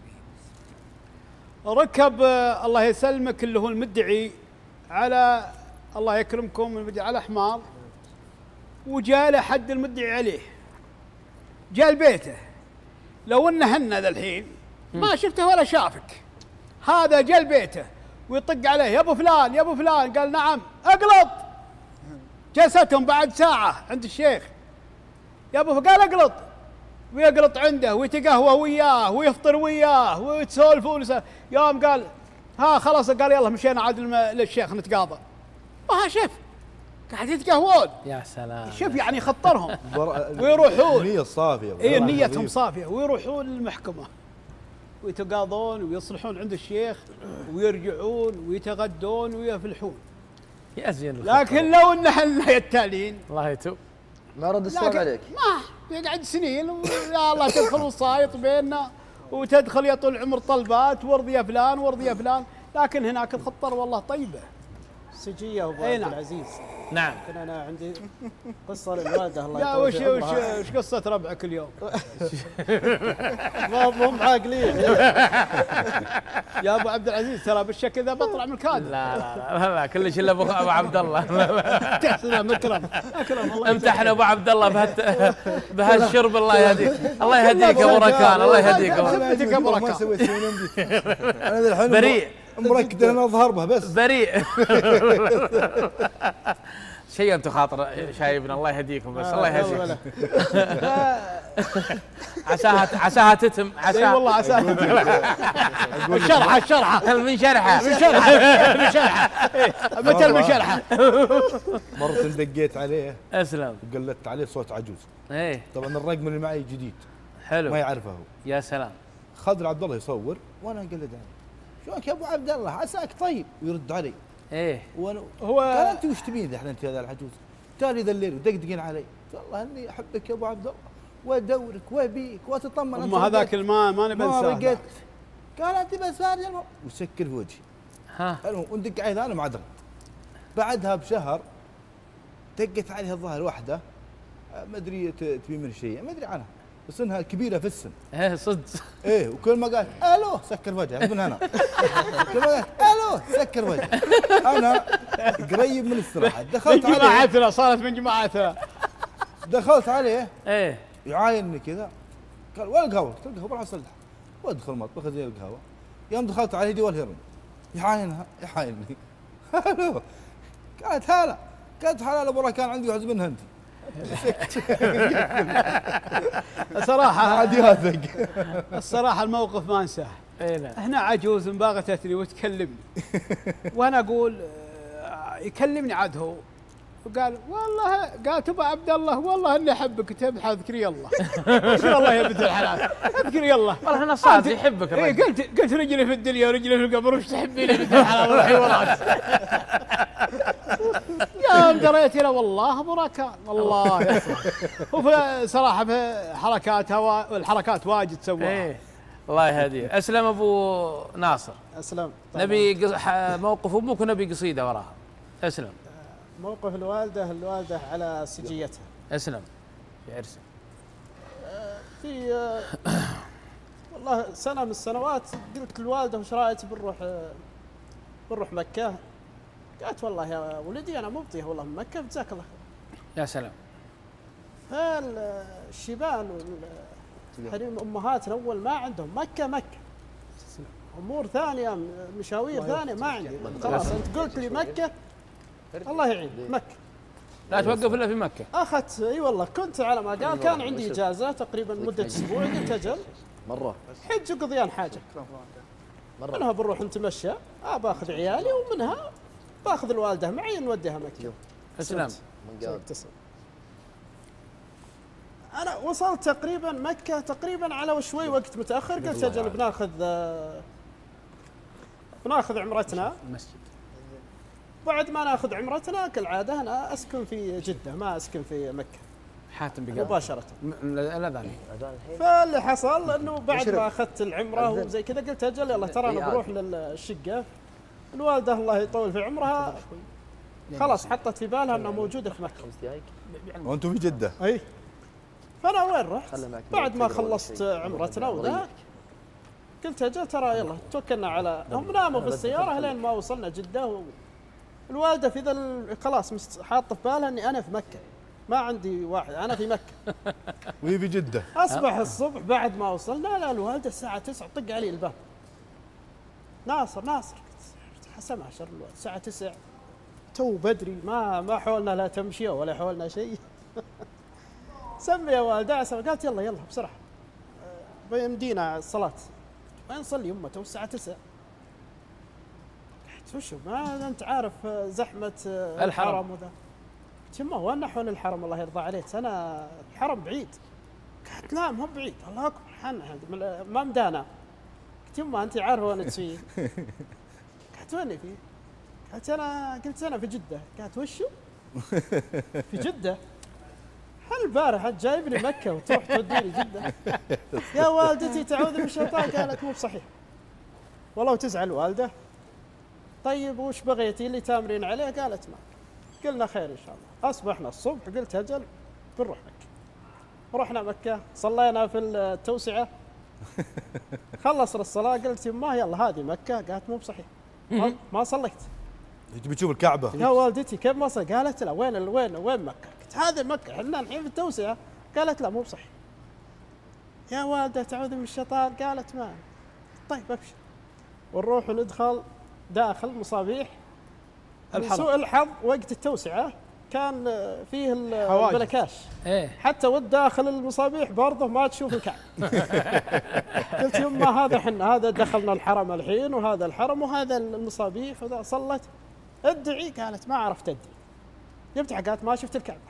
ركب الله يسلمك اللي هو المدعي على الله يكرمكم المدعي على حمار، وجاء له حد المدعي عليه، جاء لبيته. لو انه هن ذا الحين ما شفته ولا شافك، هذا جاء لبيته ويطق عليه يا ابو فلان يا ابو فلان، قال نعم اقلط. جلستهم بعد ساعه عند الشيخ، يا ابو قال اقلط، ويقلط عنده ويتقهوى وياه ويفطر وياه ويتسولفوا. يوم قال ها خلاص، قال يلا مشينا عاد للشيخ نتقاضى. وها شوف قاعد يتقهوون. يا سلام، شوف يعني خطرهم ويروحون. النية الصافية. اي نيتهم صافية، ويروحون للمحكمة ويتقاضون ويصلحون عند الشيخ ويرجعون ويتغدون ويفلحون. يا زين. لكن لو ان احنا التالين الله يتوب ما رد السؤال عليك، ما يقعد سنين يا الله تدخل وسايط بيننا وتدخل يا طول العمر طلبات وارضي يا فلان وارضي يا فلان. لكن هناك الخطر والله طيبه. سجيه ابو عبد العزيز. نعم. كان انا عندي قصه للوالده الله يا وش وش وش قصه ربعك اليوم؟ ما هم عاقلين. يا ابو عبد العزيز ترى بالشكل ذا بطلع من الكادر. لا لا لا, لا كل شيء الا ابو عبد الله. تسلم اكرم اكرم الله. امتحن ابو عبد الله بهت بهالشرب. الله يهديك الله يهديك ابو ركان. الله يهديك ابو ركان. ما سويت شيء عندي. انا ذا الحين بريء مركد انا اظهر به بس بريء. شيء انتم خاطر شايبنا. الله يهديكم بس. الله يهديكم. عساها عساها تتم. عساها والله عساها تتم. الشرحه الشرحه من شرحه من شرحه من شرحه متى المشرحه. مرة دقيت عليه اسلم وقلت عليه صوت عجوز. ايه طبعا الرقم اللي معي جديد حلو ما يعرفه هو. يا سلام. خضر عبد الله يصور وانا اقلد عليه. شلونك يا ابو عبد الله عساك طيب؟ ويرد علي ايه وانا هو قال انت وش تبين ذا انت هذا العجوز؟ تالي ذا الليل ودقدقين علي. والله اني احبك يا ابو عبد الله وادورك وابيك واتطمن. اما هذاك الماء ما نبي ننساه. قال انت بس هذا وسكر في وجهي. ها المهم وندق عليه انا ما عاد رد. بعدها بشهر دقت عليه الظاهر واحده ما ادري تبي من شيء ما ادري عنها بس انها كبيره في السن. ايه صدق. ايه وكل ما قال الو سكر وجهه من هنا. كل ما قال الو سكر وجهه. انا قريب من الاستراحه دخلت عليه. جماعتنا صارت من جماعتنا. دخلت عليه ايه يعاينني كذا. قال وين القهوه؟ قلت له القهوه بروح اصلح. وادخل المطبخ زي القهوه. يوم دخلت عليه دي والهرم يعاينها يعاينني. الو قالت هلا. قالت هلا ابو ركان عندي عزم منها انت. صراحة عاد يهذق. الصراحة الموقف ما انساه. اي نعم. هنا عجوز باغتتني وتكلمني وانا اقول آه، يكلمني عاد هو وقال والله قال تبا عبد الله والله اني احبك تبحث اذكري الله. وش الله يا بنت الحلال اذكري الله والله انا صادق يحبك. اي قلت قلت رجلي في الدنيا ورجلي في القبر وش تحبيني بنت الحلال روحي وراك. يا دريت له والله بركان والله يا وفي صراحه في حركاتها والحركات واجد سواها. ايه الله يهديه. اسلم ابو ناصر. اسلم. نبي قص... ح- موقف امك ونبي قصيده وراها. اسلم. موقف الوالده الوالده على سجيتها. اسلم في عرسه. في آه، والله سنه من السنوات قلت للوالده وش رايك بنروح آه، بنروح مكه؟ قالت والله يا ولدي انا مبطيه والله من مكه جزاك الله خير. يا سلام. فالشيبان والحريم امهاتنا اول ما عندهم مكه مكه. امور ثانيه مشاوير ثانيه ما عندي. خلاص انت قلت لي مكه الله يعين مكه. لا توقف الا في مكه. اخذت اي والله كنت على ما قال كان عندي اجازه تقريبا مده اسبوع قلت اجل مره حج وقضيان حاجه. منها بنروح نتمشى آه باخذ عيالي ومنها باخذ الوالده معي نوديها مكه. اسلم. تسلم. انا وصلت تقريبا مكه تقريبا على وشوي وقت متاخر قلت اجل بناخذ آه، بناخذ عمرتنا. المسجد. بعد ما ناخذ عمرتنا كالعاده انا اسكن في جده ما اسكن في مكه حاتم بقى مباشره. الاذان. فاللي حصل انه بعد ما اخذت العمره وزي كذا قلت اجل يلا ترى انا بروح للشقه. الوالده الله يطول في عمرها خلاص حطت في بالها انها موجوده في مكه. وانتم في جده. اي. فانا وين رحت؟ بعد ما خلصت عمرتنا وذا قلت اجل ترى يلا توكلنا على هم ناموا في السياره لين ما وصلنا جده و... الوالده في ذا ال- خلاص مست- حاطه في بالها اني انا في مكه ما عندي واحد انا في مكه. وهي في جده. اصبح الصبح بعد ما وصلنا لا الوالده الساعه تسعة طق علي الباب. ناصر ناصر حسمها شر الوالد الساعه تسعة تو بدري ما ما حولنا لا تمشيه ولا حولنا شيء. سمي يا والده عسى قالت يلا يلا بسرعه آه، بيمدينا الصلاه. وين نصلي يمه تو الساعه تسعة. قلت وشو ما انت عارف آه، زحمه آه، الحرم. الحرم وذا. قلت يمه وين حول الحرم الله يرضى عليك انا الحرم بعيد. قالت لا مو بعيد الله اكبر حنا ما مدانا. قلت يمه انت عارفه وين تسوي. قالت وين فيه؟ قالت انا قلت انا في جده. قالت وشو؟ في جده؟ هل البارح جايبني مكه وتروح توديني جده؟ يا والدتي تعوذ من الشيطان. قالت مو بصحيح والله وتزعل والده. طيب وش بغيتي اللي تامرين عليه؟ قالت ما. قلنا خير ان شاء الله. اصبحنا الصبح قلت اجل بنروح مكه. رحنا مكه صلينا في التوسعه. خلصنا الصلاه قلت يماه يلا هذه مكه. قالت مو بصحيح ما, ما صليت. تبي تشوف الكعبه. يا والدتي كيف ما صليت؟ قالت لا وين ال- وين وين مكه؟ قلت هذه مكه احنا الحين في التوسعه. قالت لا مو بصحيح. يا والده تعوذ من الشيطان. قالت ما. طيب ابشر ونروح وندخل داخل مصابيح. من سوء الحظ وقت التوسعه كان فيه ال- حواجز. البلكاش. ايه حتى والداخل المصابيح برضه ما تشوف الكعب. قلت يما هذا حنا هذا دخلنا الحرم الحين وهذا الحرم وهذا المصابيح وذا صلت. ادعي. قالت ما عرفت ادعي. جبت حقات ما شفت الكعبه.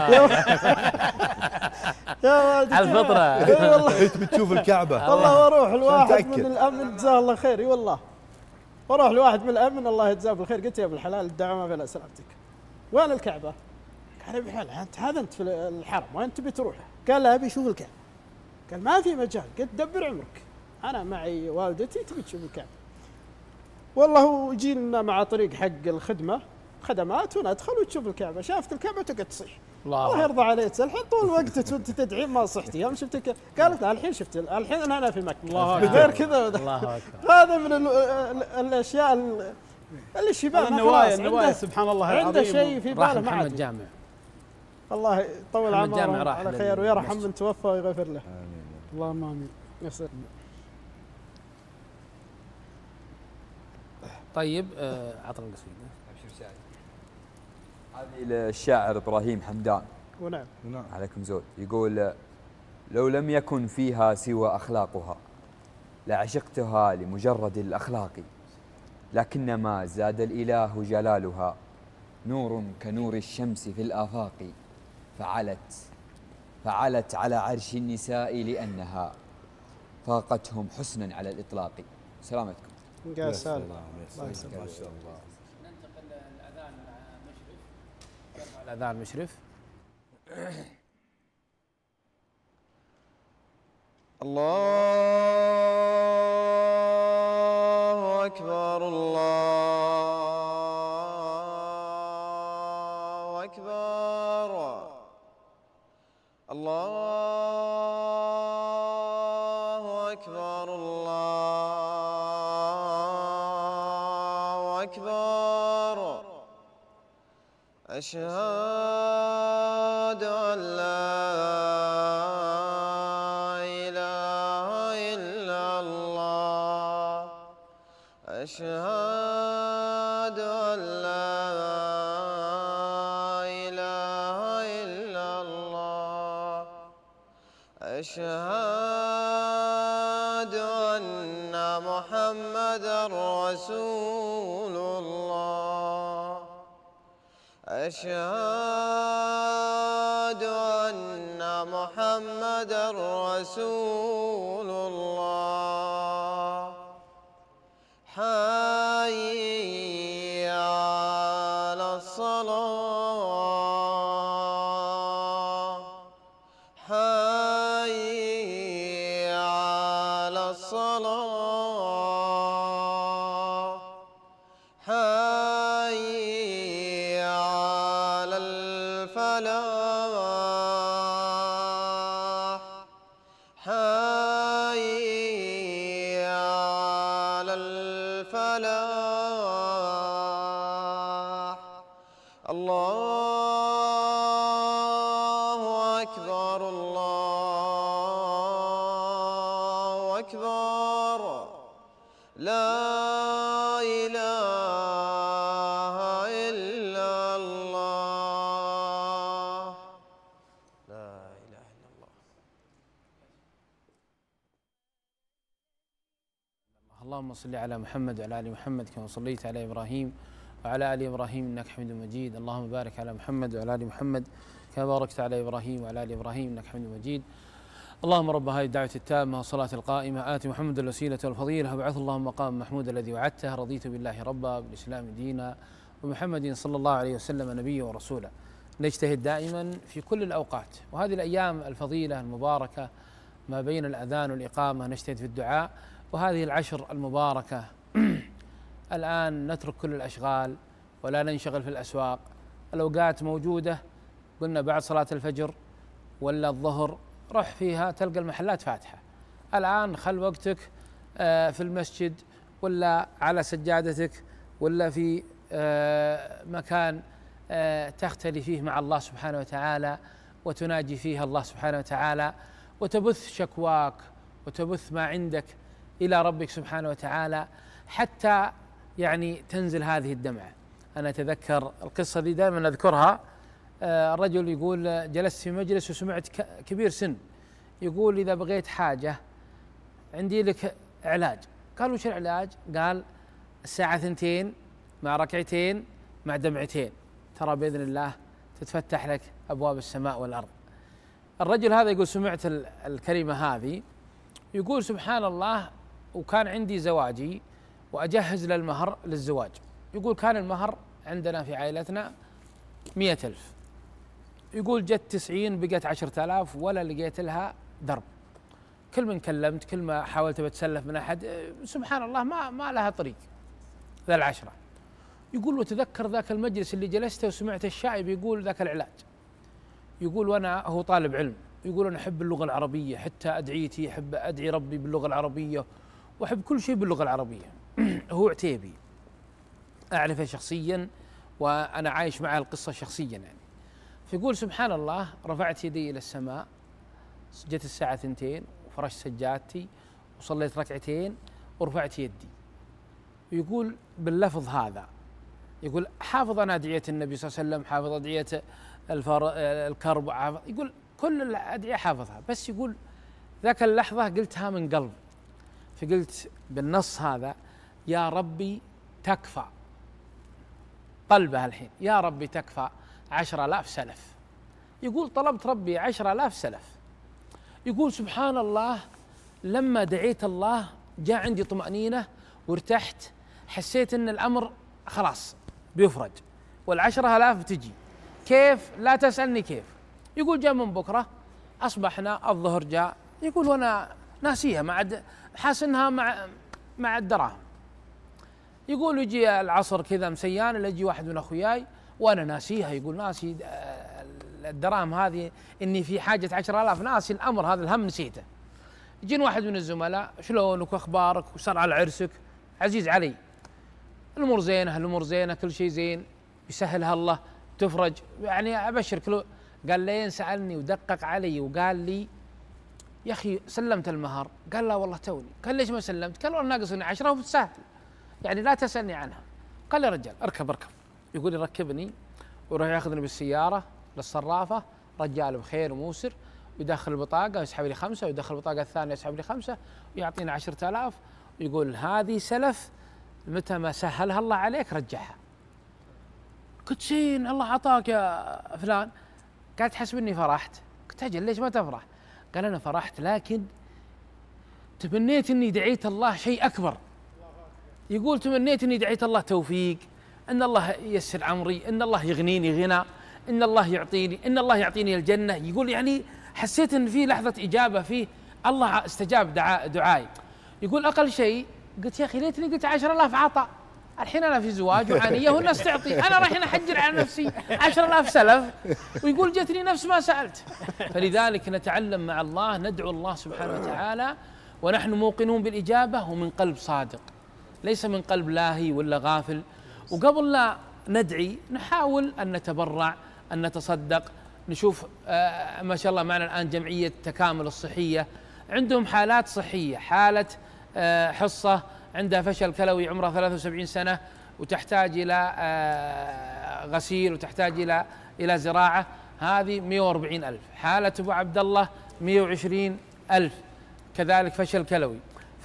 يا والدي على الفطرة. اي والله تبي تشوف الكعبه. والله واروح الواحد متأكد. من الامن جزاه الله خير. اي والله واروح الواحد من الامن الله يجزاه بالخير. قلت يا ابن الحلال الدعوه ما بلا سلامتك. وين الكعبه؟ قال يا ابن الحلال انت هذا انت في الحرم وين تبي تروح؟ قال لا ابي اشوف الكعبه. قال ما في مجال. قلت دبر عمرك انا معي والدتي تبي تشوف الكعبه. والله هو يجينا مع طريق حق الخدمه خدمات وندخل وتشوف الكعبه. شافت الكعبه تقعد تصيح الله الله. يرضى عليك الحين طول الوقت وانت تدعي ما صحتي يوم شفت الك... قالت لا الحين شفت الحين انا أنا في مكه الله غير أكبر. كذا وذا. الله اكبر. هذا من ال... ال... الاشياء ال- اللي الشباب ما النوايا خلاص النوايا عنده سبحان الله عنده العظيم. شيء في راح باله ما محمد عاد. جامع. الله يطول محمد جامع عمره راح على خير ويرحم للمسجد. من توفى ويغفر له. اللهم امين. يسر. طيب آه، عطنا القصيده. هذه للشاعر ابراهيم حمدان. ونعم ونعم عليكم زود. يقول لو لم يكن فيها سوى أخلاقها لعشقتها لمجرد الأخلاق، لكنما زاد الإله جلالها نور كنور الشمس في الآفاق، فعلت فعلت على عرش النساء لأنها فاقتهم حسنا على الإطلاق. سلامتكم. يا سلام. ما شاء الله. ننتقل للأذان مع مشرف. يرفع الأذان مشرف. الله أكبر الله أكبر الله أكبر الله أكبر أشهد أن لا أشهد أن لا إله إلا الله أشهد أن محمدًا رسول الله أشهد أن محمدًا رسول الله حي على الصلاة حي على الصلاة حي على الفلاح حي على الفلاح الله أكبر الله أكبر لا إله إلا الله لا إله إلا الله. اللهم صل على محمد وعلى ال محمد كما صليت على ابراهيم وعلى ال ابراهيم انك حميد مجيد. اللهم بارك على محمد وعلى ال محمد كما باركت على ابراهيم وعلى ال ابراهيم انك حميد مجيد. اللهم رب هذه الدعوة التامة والصلاة القائمة آت محمد الوسيلة والفضيلة وابعث اللهم مقام محمود الذي وعدته. رضيت بالله ربا بالإسلام دينا ومحمد صلى الله عليه وسلم نبيا ورسولا. نجتهد دائما في كل الأوقات، وهذه الأيام الفضيلة المباركة ما بين الأذان والإقامة نجتهد في الدعاء، وهذه العشر المباركة الآن نترك كل الأشغال ولا ننشغل في الأسواق. الأوقات موجودة، قلنا بعد صلاة الفجر ولا الظهر روح فيها تلقى المحلات فاتحة. الآن خل وقتك في المسجد ولا على سجادتك ولا في مكان تختلي فيه مع الله سبحانه وتعالى وتناجي فيها الله سبحانه وتعالى وتبث شكواك وتبث ما عندك إلى ربك سبحانه وتعالى حتى يعني تنزل هذه الدمعة. أنا أتذكر القصة دي دائما أذكرها. الرجل يقول جلست في مجلس وسمعت كبير سن يقول إذا بغيت حاجة عندي لك علاج. قالوا وش العلاج؟ قال الساعة ثنتين مع ركعتين مع دمعتين ترى بإذن الله تتفتح لك أبواب السماء والأرض. الرجل هذا يقول سمعت الكلمة هذه يقول سبحان الله وكان عندي زواجي وأجهز للمهر للزواج. يقول كان المهر عندنا في عائلتنا مئة ألف. يقول جت تسعين بقت عشرة آلاف ولا لقيت لها درب. كل من كلمت كل ما حاولت بتسلف من أحد سبحان الله ما ما لها طريق ذا العشرة. يقول وتذكر ذاك المجلس اللي جلسته وسمعت الشايب يقول ذاك العلاج. يقول وأنا هو طالب علم يقول أنا أحب اللغة العربية حتى أدعيتي أحب أدعي ربي باللغة العربية وأحب كل شيء باللغة العربية. هو عتيبي أعرفه شخصيا وأنا عايش معه القصة شخصيا يعني. فيقول سبحان الله رفعت يدي إلى السماء جت الساعة ثنتين وفرشت سجادتي وصليت ركعتين ورفعت يدي. يقول باللفظ هذا يقول حافظ أنا أدعية النبي صلى الله عليه وسلم حافظ أدعية الفر... الكرب، يقول كل الأدعية حافظها، بس يقول ذاك اللحظة قلتها من قلب، فقلت بالنص هذا يا ربي تكفى قلبها الحين، يا ربي تكفى عشر آلاف سلف. يقول طلبت ربي عشر آلاف سلف. يقول سبحان الله لما دعيت الله جاء عندي طمأنينة وارتحت، حسيت ان الأمر خلاص بيفرج والعشرة آلاف بتجي. كيف؟ لا تسألني كيف. يقول جاء من بكرة أصبحنا الظهر جاء، يقول وأنا ناسيها مع حاسنها مع مع الدراهم. يقول يجي العصر كذا مسيان اللي يجي واحد من أخوياي وأنا ناسيها، يقول ناسي الدراهم هذه، إني في حاجة عشرة آلاف، ناسي الأمر هذا، الهم نسيته. يجين واحد من الزملاء شلونك وأخبارك وصار على عرسك، عزيز علي، الأمور زينة، الأمور زينة، كل شيء زين، يسهلها الله تفرج، يعني أبشر كله. قال لين سألني ودقق علي وقال لي يا أخي سلمت المهر؟ قال لا والله توني. قال ليش ما سلمت؟ قال والله ناقصني عشرة وبتسهل، يعني لا تسألني عنها. قال يا رجال اركب اركب. يقول يركبني ويروح ياخذني بالسيارة للصرافة، رجال بخير وموسر، ويدخل البطاقة ويسحب لي خمسة، ويدخل البطاقة الثانية يسحب لي خمسة، ويعطينا عشرة آلاف، ويقول هذه سلف متى ما سهلها الله عليك رجعها. قلت زين الله عطاك يا فلان. قال تحسب اني فرحت؟ قلت اجل ليش ما تفرح؟ قال انا فرحت لكن تمنيت اني دعيت الله شيء اكبر. يقول تمنيت اني دعيت الله توفيق، ان الله ييسر امري، ان الله يغنيني غنى، ان الله يعطيني، ان الله يعطيني الجنه. يقول يعني حسيت ان في لحظه اجابه، فيه الله استجاب دعاء دعائي. يقول اقل شيء قلت يا اخي ليتني قلت عشرة آلاف عطاء، الحين انا في زواج وعانيه والناس تعطي، انا رايح احجر على نفسي عشرة آلاف سلف، ويقول جتني نفس ما سالت. فلذلك نتعلم مع الله، ندعو الله سبحانه وتعالى ونحن موقنون بالاجابه ومن قلب صادق، ليس من قلب لاهي ولا غافل. وقبل لا ندعي نحاول ان نتبرع، ان نتصدق. نشوف آه ما شاء الله معنا الان جمعيه تكامل الصحيه، عندهم حالات صحيه، حاله آه حصه عندها فشل كلوي عمرها ثلاثة وسبعين سنة وتحتاج إلى غسيل وتحتاج إلى إلى زراعة، هذه مئة وأربعين ألف. حالة أبو عبد الله مئة وعشرين ألف كذلك فشل كلوي.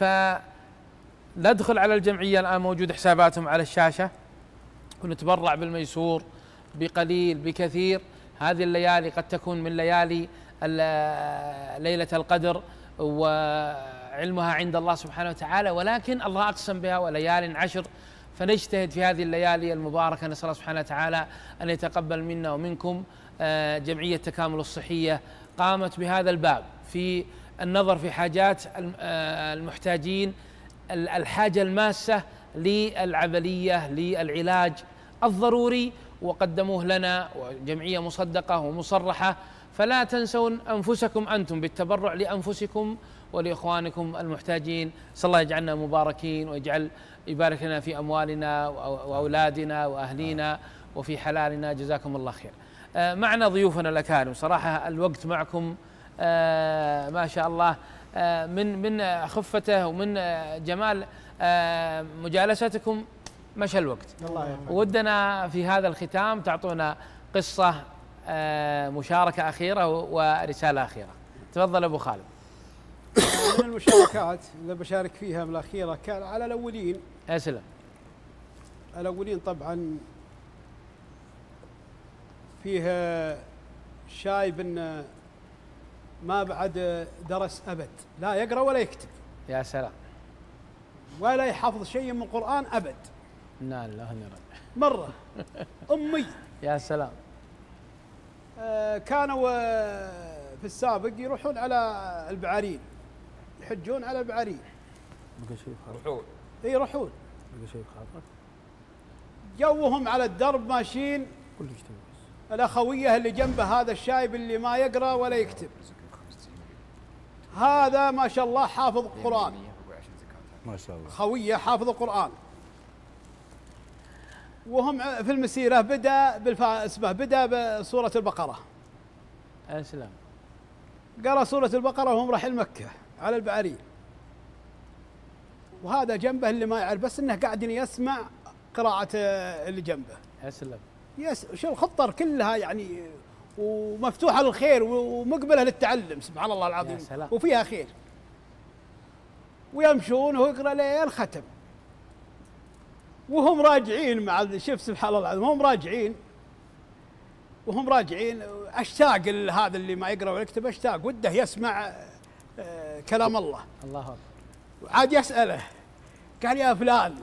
فندخل على الجمعية الآن، موجود حساباتهم على الشاشة، ونتبرع بالميسور بقليل بكثير. هذه الليالي قد تكون من ليالي ليلة القدر وعلمها عند الله سبحانه وتعالى، ولكن الله أقسم بها وليال عشر، فنجتهد في هذه الليالي المباركة. نسأل الله سبحانه وتعالى أن يتقبل منا ومنكم. جمعية تكامل الصحية قامت بهذا الباب في النظر في حاجات المحتاجين، الحاجة الماسة للعملية للعلاج الضروري، وقدموه لنا، وجمعية مصدقة ومصرحة. فلا تنسون أنفسكم أنتم بالتبرع لأنفسكم ولإخوانكم المحتاجين. صلى الله يجعلنا مباركين، ويجعل يبارك لنا في أموالنا وأولادنا وأهلينا وفي حلالنا. جزاكم الله خير. آه معنا ضيوفنا الأكارم، صراحة الوقت معكم آه ما شاء الله، آه من من خفته ومن آه جمال آه مجالستكم مشى الوقت. ودنا في هذا الختام تعطونا قصة آه مشاركة أخيرة ورسالة أخيرة. تفضل أبو خالد. من المشاركات اللي بشارك فيها من الأخيرة كان على الأولين. أسلم. الأولين طبعا فيه شايب إنه ما بعد درس أبد، لا يقرأ ولا يكتب. يا سلام. ولا يحفظ شيء من القرآن أبد. لا لا مرة أمي. يا سلام. آه كانوا آه في السابق يروحون على البعارين، يحجون على البعارين. بقى شيء يروحون. اي يروحون. بقى شيء خاطرك. جوهم على الدرب ماشيين. كل يكتب. الأخوية اللي جنبه هذا الشايب اللي ما يقرأ ولا يكتب، هذا ما شاء الله حافظ القرآن. ما شاء الله. خوية حافظ القرآن. وهم في المسيرة بدأ بالفا اسمه بدأ بسورة البقرة. أسلم. قرأ سورة البقرة وهم رايحين مكة على البعرين. وهذا جنبه اللي ما يعرف، بس انه قاعد يسمع قراءة اللي جنبه. أسلم. يس شو الخطر كلها يعني، ومفتوحه للخير ومقبله للتعلم سبحان الله العظيم، وفيها خير. ويمشون ويقرا لين ختم، وهم راجعين مع شوف سبحان الله العظيم، هم راجعين وهم راجعين اشتاق هذا اللي ما يقرا ويكتب، اشتاق وده يسمع كلام الله. الله اكبر. وعاد يساله قال يا فلان،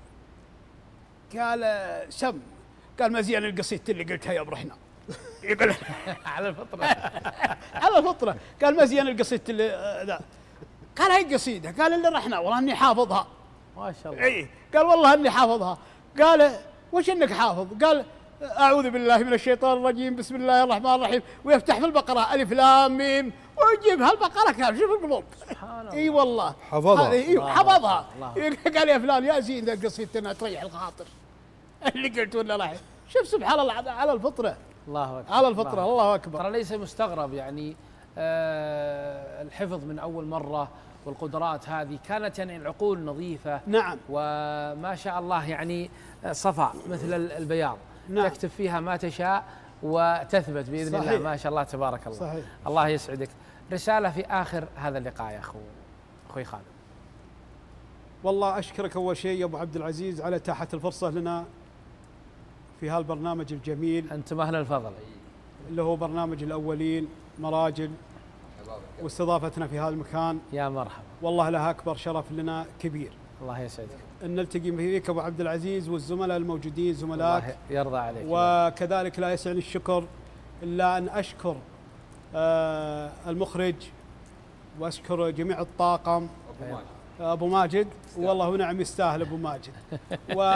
قال سم، قال مزيان القصيدة اللي قلتها يا ابو حنا. يقول على الفطره على الفطره، قال مزيان القصيدة اللي ذا، قال هاي قصيده، قال اللي رحنا والله اني حافظها. ما شاء الله. اي قال والله اني حافظها. قال وش انك حافظ؟ قال اعوذ بالله من الشيطان الرجيم بسم الله الرحمن الرحيم، ويفتح في البقره الف لام ميم ويجيب هالبقره كامل. شوف القلوب. سبحان الله. اي والله حفظها. اي حفظها. قال يا فلان يا زين ذا قصيدتنا تريح الخاطر اللي قلت ولا راح. شوف سبحان الله على الفطره. الله اكبر. على الفطره. الله اكبر. ترى ليس مستغرب يعني آه الحفظ من اول مره والقدرات هذه كانت يعني العقول نظيفه. نعم. وما شاء الله يعني صفاء مثل البياض. نعم. تكتب فيها ما تشاء وتثبت باذن صحيح. الله ما شاء الله تبارك الله. صحيح. الله يسعدك. رساله في اخر هذا اللقاء يا اخو اخوي خالد. والله اشكرك اول شيء يا ابو عبد العزيز على اتاحه الفرصه لنا في هالبرنامج الجميل. انتم اهل الفضل. اللي هو برنامج الاولين مراجل، واستضافتنا في هذا المكان. يا مرحبا. والله لها اكبر شرف لنا كبير. الله يسعدك. ان نلتقي فيك ابو عبد العزيز والزملاء الموجودين زملائك. الله يرضى عليك. وكذلك لا يسعني الشكر الا ان اشكر آه المخرج واشكر جميع الطاقم. ابو ماجد والله ونعم يستاهل ابو ماجد. و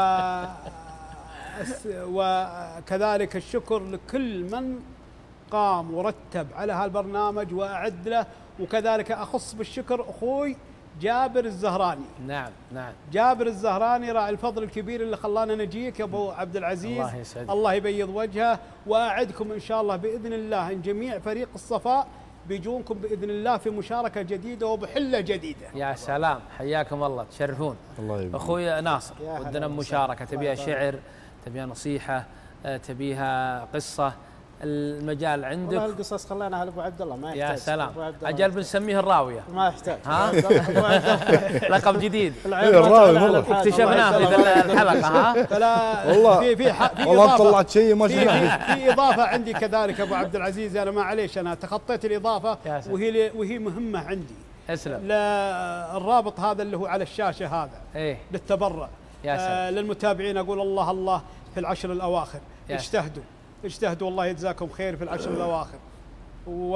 وكذلك الشكر لكل من قام ورتب على هالبرنامج واعد له، وكذلك اخص بالشكر اخوي جابر الزهراني. نعم نعم. جابر الزهراني راعي الفضل الكبير اللي خلانا نجيك يا ابو عبد العزيز. الله يسعدك. الله يبيض وجهه، واعدكم ان شاء الله باذن الله ان جميع فريق الصفاء بيجونكم باذن الله في مشاركه جديده وبحله جديده. يا سلام، حياكم الله، تشرفون. الله يبارك. اخوي ناصر ودنا مشاركه، تبيها شعر، تبيها نصيحه، تبيها قصه، المجال عندك. والله القصص خليناها لابو عبد الله ما يحتاج. يا سلام، اجل بنسميه الراويه. ما يحتاج. ها لقب جديد. الراوي والله اكتشفناه في الحلقه. ها فلا والله في في في والله طلعت شيء ما شاء الله. في اضافه عندي كذلك ابو عبد العزيز، انا معليش انا تخطيت الاضافه وهي وهي مهمه عندي. اسلم. الرابط هذا اللي هو على الشاشه هذا ايه للتبرع. يا سلام. آه للمتابعين اقول الله الله في العشر الاواخر اجتهدوا اجتهدوا الله يجزاكم خير في العشر الاواخر. و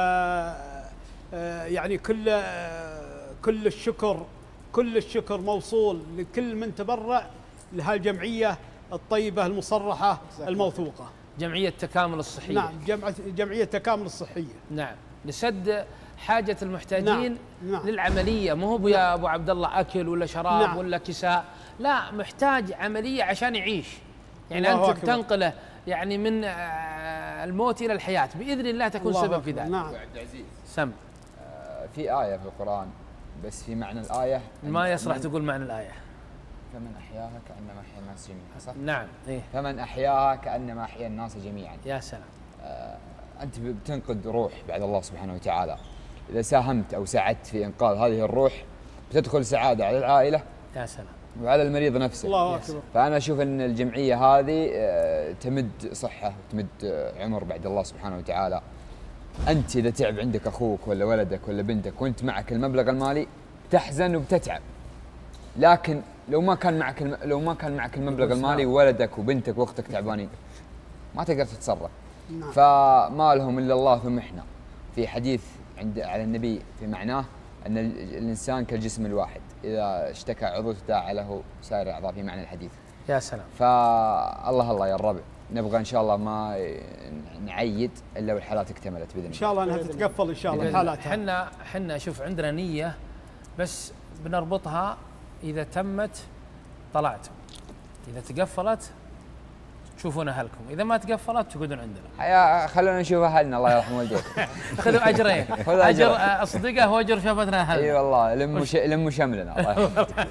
يعني كل كل الشكر كل الشكر موصول لكل من تبرع لهالجمعيه الطيبه المصرحه الموثوقه. جمعيه تكامل الصحيه. نعم، جمعيه جمعيه تكامل الصحيه. نعم، لسد حاجه المحتاجين. نعم. نعم. للعمليه، مو هو يا ابو عبد الله اكل ولا شراب. نعم. ولا كساء، لا، محتاج عمليه عشان يعيش. يعني انت أكبر. بتنقله يعني من الموت الى الحياه، باذن الله تكون سبب في ذلك. نعم. عبد العزيز سم. آه في ايه في القران، بس في معنى الايه ما يصلح تقول معنى الايه. فمن احياها كانما احيا الناس جميعا، صح؟ نعم. إيه؟ فمن احياها كانما احيا الناس جميعا. يا سلام. آه انت بتنقذ روح بعد الله سبحانه وتعالى. اذا ساهمت او ساعدت في انقاذ هذه الروح بتدخل سعاده على العائله. يا سلام. وعلى المريض نفسه. الله اكبر. فانا اشوف ان الجمعيه هذه تمد صحه وتمد عمر بعد الله سبحانه وتعالى. انت اذا تعب عندك اخوك ولا ولدك ولا بنتك وانت معك المبلغ المالي تحزن وبتتعب، لكن لو ما كان معك الم... لو ما كان معك المبلغ المالي وولدك وبنتك واختك تعبانين ما تقدر تتصرف. نعم. فما لهم الا الله ثم احنا. في حديث عند على النبي في معناه ان الانسان كالجسم الواحد، اذا اشتكى عضو تداعى له سائر الاعضاء في معنى الحديث. يا سلام. فالله الله يا الربع، نبغى ان شاء الله ما نعيد الا والحالات اكتملت باذن الله. ان شاء الله انها تتقفل ان شاء الله الحالات. احنا احنا شوف عندنا نيه بس بنربطها، اذا تمت طلعتم، اذا تقفلت تشوفون اهلكم، اذا ما تقفلت تقعدون عندنا. يا خلونا نشوف اهلنا الله يرحم والديكم. خذوا اجرين، اجر اصدقه واجر شافتنا اهلنا. اي والله لموا ش... لموا شملنا الله يرحمك.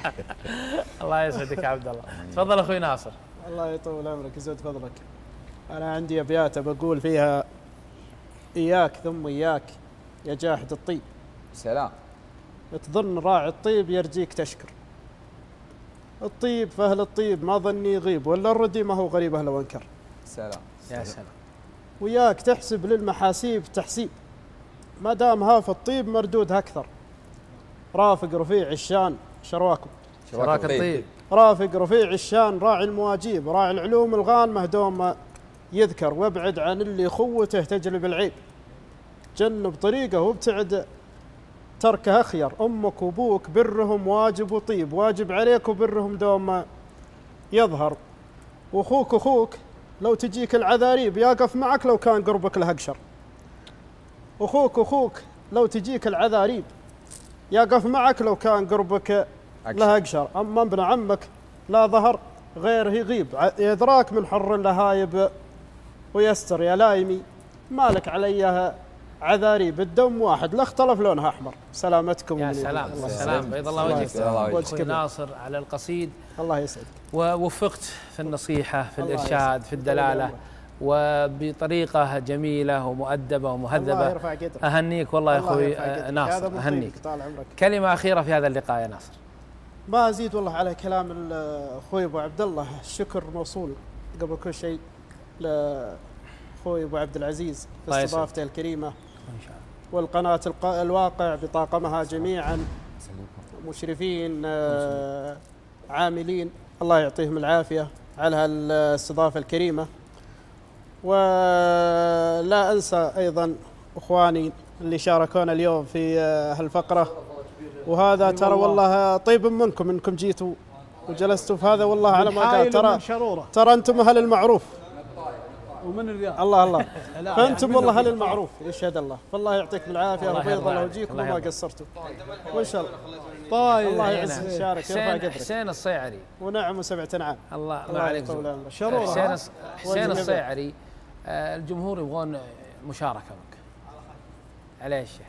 الله يسعدك يا عبد الله. تفضل اخوي ناصر. الله يطول عمرك يزود فضلك. أنا عندي أبيات بقول فيها: إياك ثم إياك يا جاحد الطيب، سلام. تظن راعي الطيب يرجيك تشكر. الطيب فأهل الطيب ما ظني يغيب، ولا الردي ما هو غريب أهله وانكر. سلام. يا سلام. وياك تحسب للمحاسيب تحسيب، ما دام ها في الطيب مردودها أكثر. رافق رفيع الشان شرواكم، شراك الطيب. رافق رفيع الشان راعي المواجيب، راعي العلوم الغان مهدوم يذكر، وابعد عن اللي خوته تجلب العيب. جنب طريقه وابتعد تركه أخير. أمك وأبوك برهم واجب وطيب، واجب عليك وبرهم دوم يظهر. وأخوك أخوك لو تجيك العذاريب، يقف معك لو كان قربك له أقشر. أخوك أخوك لو تجيك العذاريب، يقف معك لو كان قربك له أقشر. أما ابن عمك لا ظهر غيره يغيب، يدراك من حر لهايب ويستر. يا لايمي مالك عليها عذاريب، الدم واحد لا اختلف لونها أحمر. سلامتكم. يا سلام. الله سلام. بيض الله وجهك. وجهك ناصر على القصيد. الله يسعدك. ووفقت في النصيحة، في الإرشاد، في الدلالة، وبطريقة جميلة ومؤدبة ومهذبة. الله يرفع قدرك. أهنيك والله يا أخوي ناصر، أهنيك. كلمة أخيرة في هذا اللقاء يا ناصر. ما أزيد والله على كلام أخوي أبو عبد الله. الشكر موصول قبل كل شيء لأخوي أبو عبد العزيز في استضافته الكريمة إن شاء الله، والقناة الواقع بطاقمها جميعا، مشرفين عاملين، الله يعطيهم العافية على هالاستضافة الكريمة. ولا أنسى أيضا أخواني اللي شاركونا اليوم في هالفقرة، وهذا ترى والله طيب منكم انكم جيتوا وجلستوا في هذا، والله على ما قال. ترى ترى انتم اهل المعروف ومن الرياض. الله الله فانتم والله اهل المعروف، يشهد الله. فالله يعطيكم العافيه وبيض الله وجيكم وما قصرتوا وان شاء الله. طيب الله يعز شارك يرفع قدرك. حسين الصيعري. ونعم وسبعة انعام. الله ما عليك. شرور. حسين حسين الصيعري. آه الجمهور يبغون مشاركه منك. عليه الشيخ.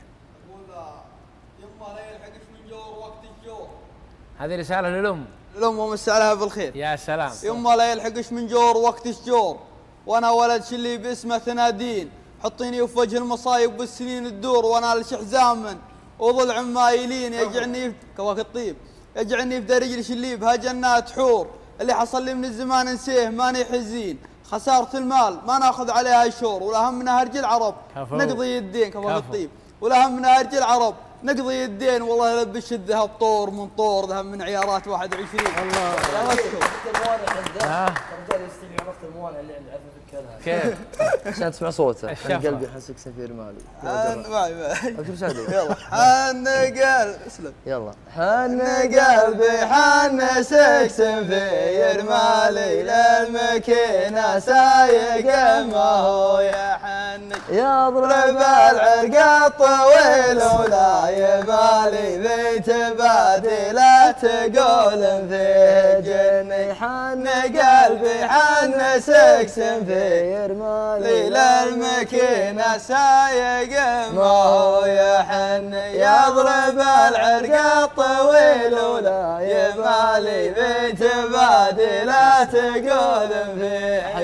هذه رسالة للأم. الأم ومسي عليها بالخير. يا سلام. يما لا يلحقش من جور وقت الشجور، وأنا ولد شلي باسمه ثنادين، حطيني في وجه المصايب بالسنين الدور، وأنا لشحزام وظل عمايلين يجعني كواك الطيب، يجعني في رجل شلي بها جنات حور، اللي حصل لي من الزمان نسيه ماني حزين، خسارة المال ما ناخذ عليها شور، ولا همنا هرج العرب نقضي الدين كواك الطيب، ولا همنا هرج العرب نقضي الدين. والله لبش الذهب طور من طور، ذهب من عيارات واحد وعشرين. الله الرجال يستمع عرفت الموانع اللي عند عرفت الكلام. كيف؟ عشان تسمع صوته. أنا قلبي حسك سفير مالي. حن معي معي. يلا. حن قلب اسلم. يلا. حن قلبي حن سكسن في مالي للمكينة سايق ما هو يا حن يضرب العرق الطويل ولا يبالي ذي تبادله تقول فيه جني. حن قلبي حن سكسن في مالي للمكينة سايق ما هو يا حن يضرب العرق الطويل ولا يبالي ذي تبادله تقول فيه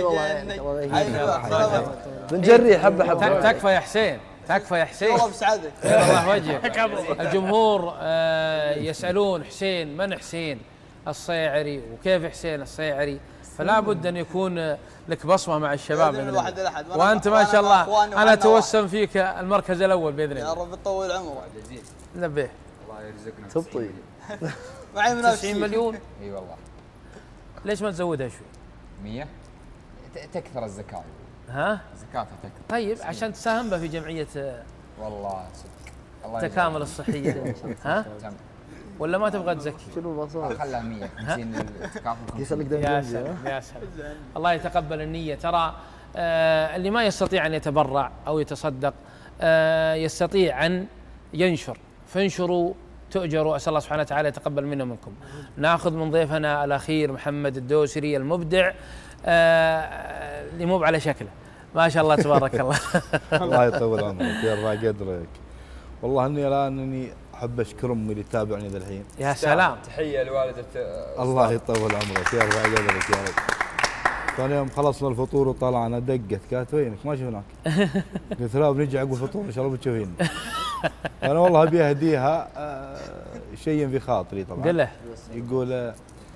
جني. بنجري حبه حبه. تكفى يا حسين، تكفى يا حسين. والله بسعدك. الله وجهك. الجمهور آه يسألون حسين من حسين الصيعري وكيف حسين الصيعري، فلا بد أن يكون لك بصمة مع الشباب بإذن الله. وأنت ما شاء الله أنا أتوسم فيك المركز الأول بإذن الله. يا رب تطول عمرك. نبه. الله يرزقنا. تبطي. معي من تسعين مليون. اي والله. ليش ما تزودها شوي؟ مية. تكثر الزكاة. ها؟ زكاتها تكثر. طيب عشان تساهم بها في جمعية والله صدق. الله تكامل الصحية. ها؟ ولا ما تبغى تزكي؟ شنو المصاري؟ خلها مية وخمسين للتكافل. يخليك دائما. يا سلام يا سلام. الله يتقبل النية. ترى آه اللي ما يستطيع أن يتبرع أو يتصدق آه يستطيع أن ينشر، فانشروا تؤجروا. أسأل الله سبحانه وتعالى يتقبل منا ومنكم. ناخذ من ضيفنا الأخير محمد الدوسري المبدع آه اللي مو على شكله ما شاء الله تبارك الله. الله يطول عمرك يرفع قدرك. والله اني الان اني احب اشكر امي اللي تتابعني ذا الحين. يا سلام. تحيه لوالده. الله يطول عمرك يرفع قدرك يا رب. ثاني يوم خلصنا الفطور وطلعنا دقت قالت وينك ما شفناك؟ قلت لا بنجي عقب الفطور ان شاء الله بتشوفيني. انا والله ابي اهديها شيء في خاطري طبعا. قل له. يقول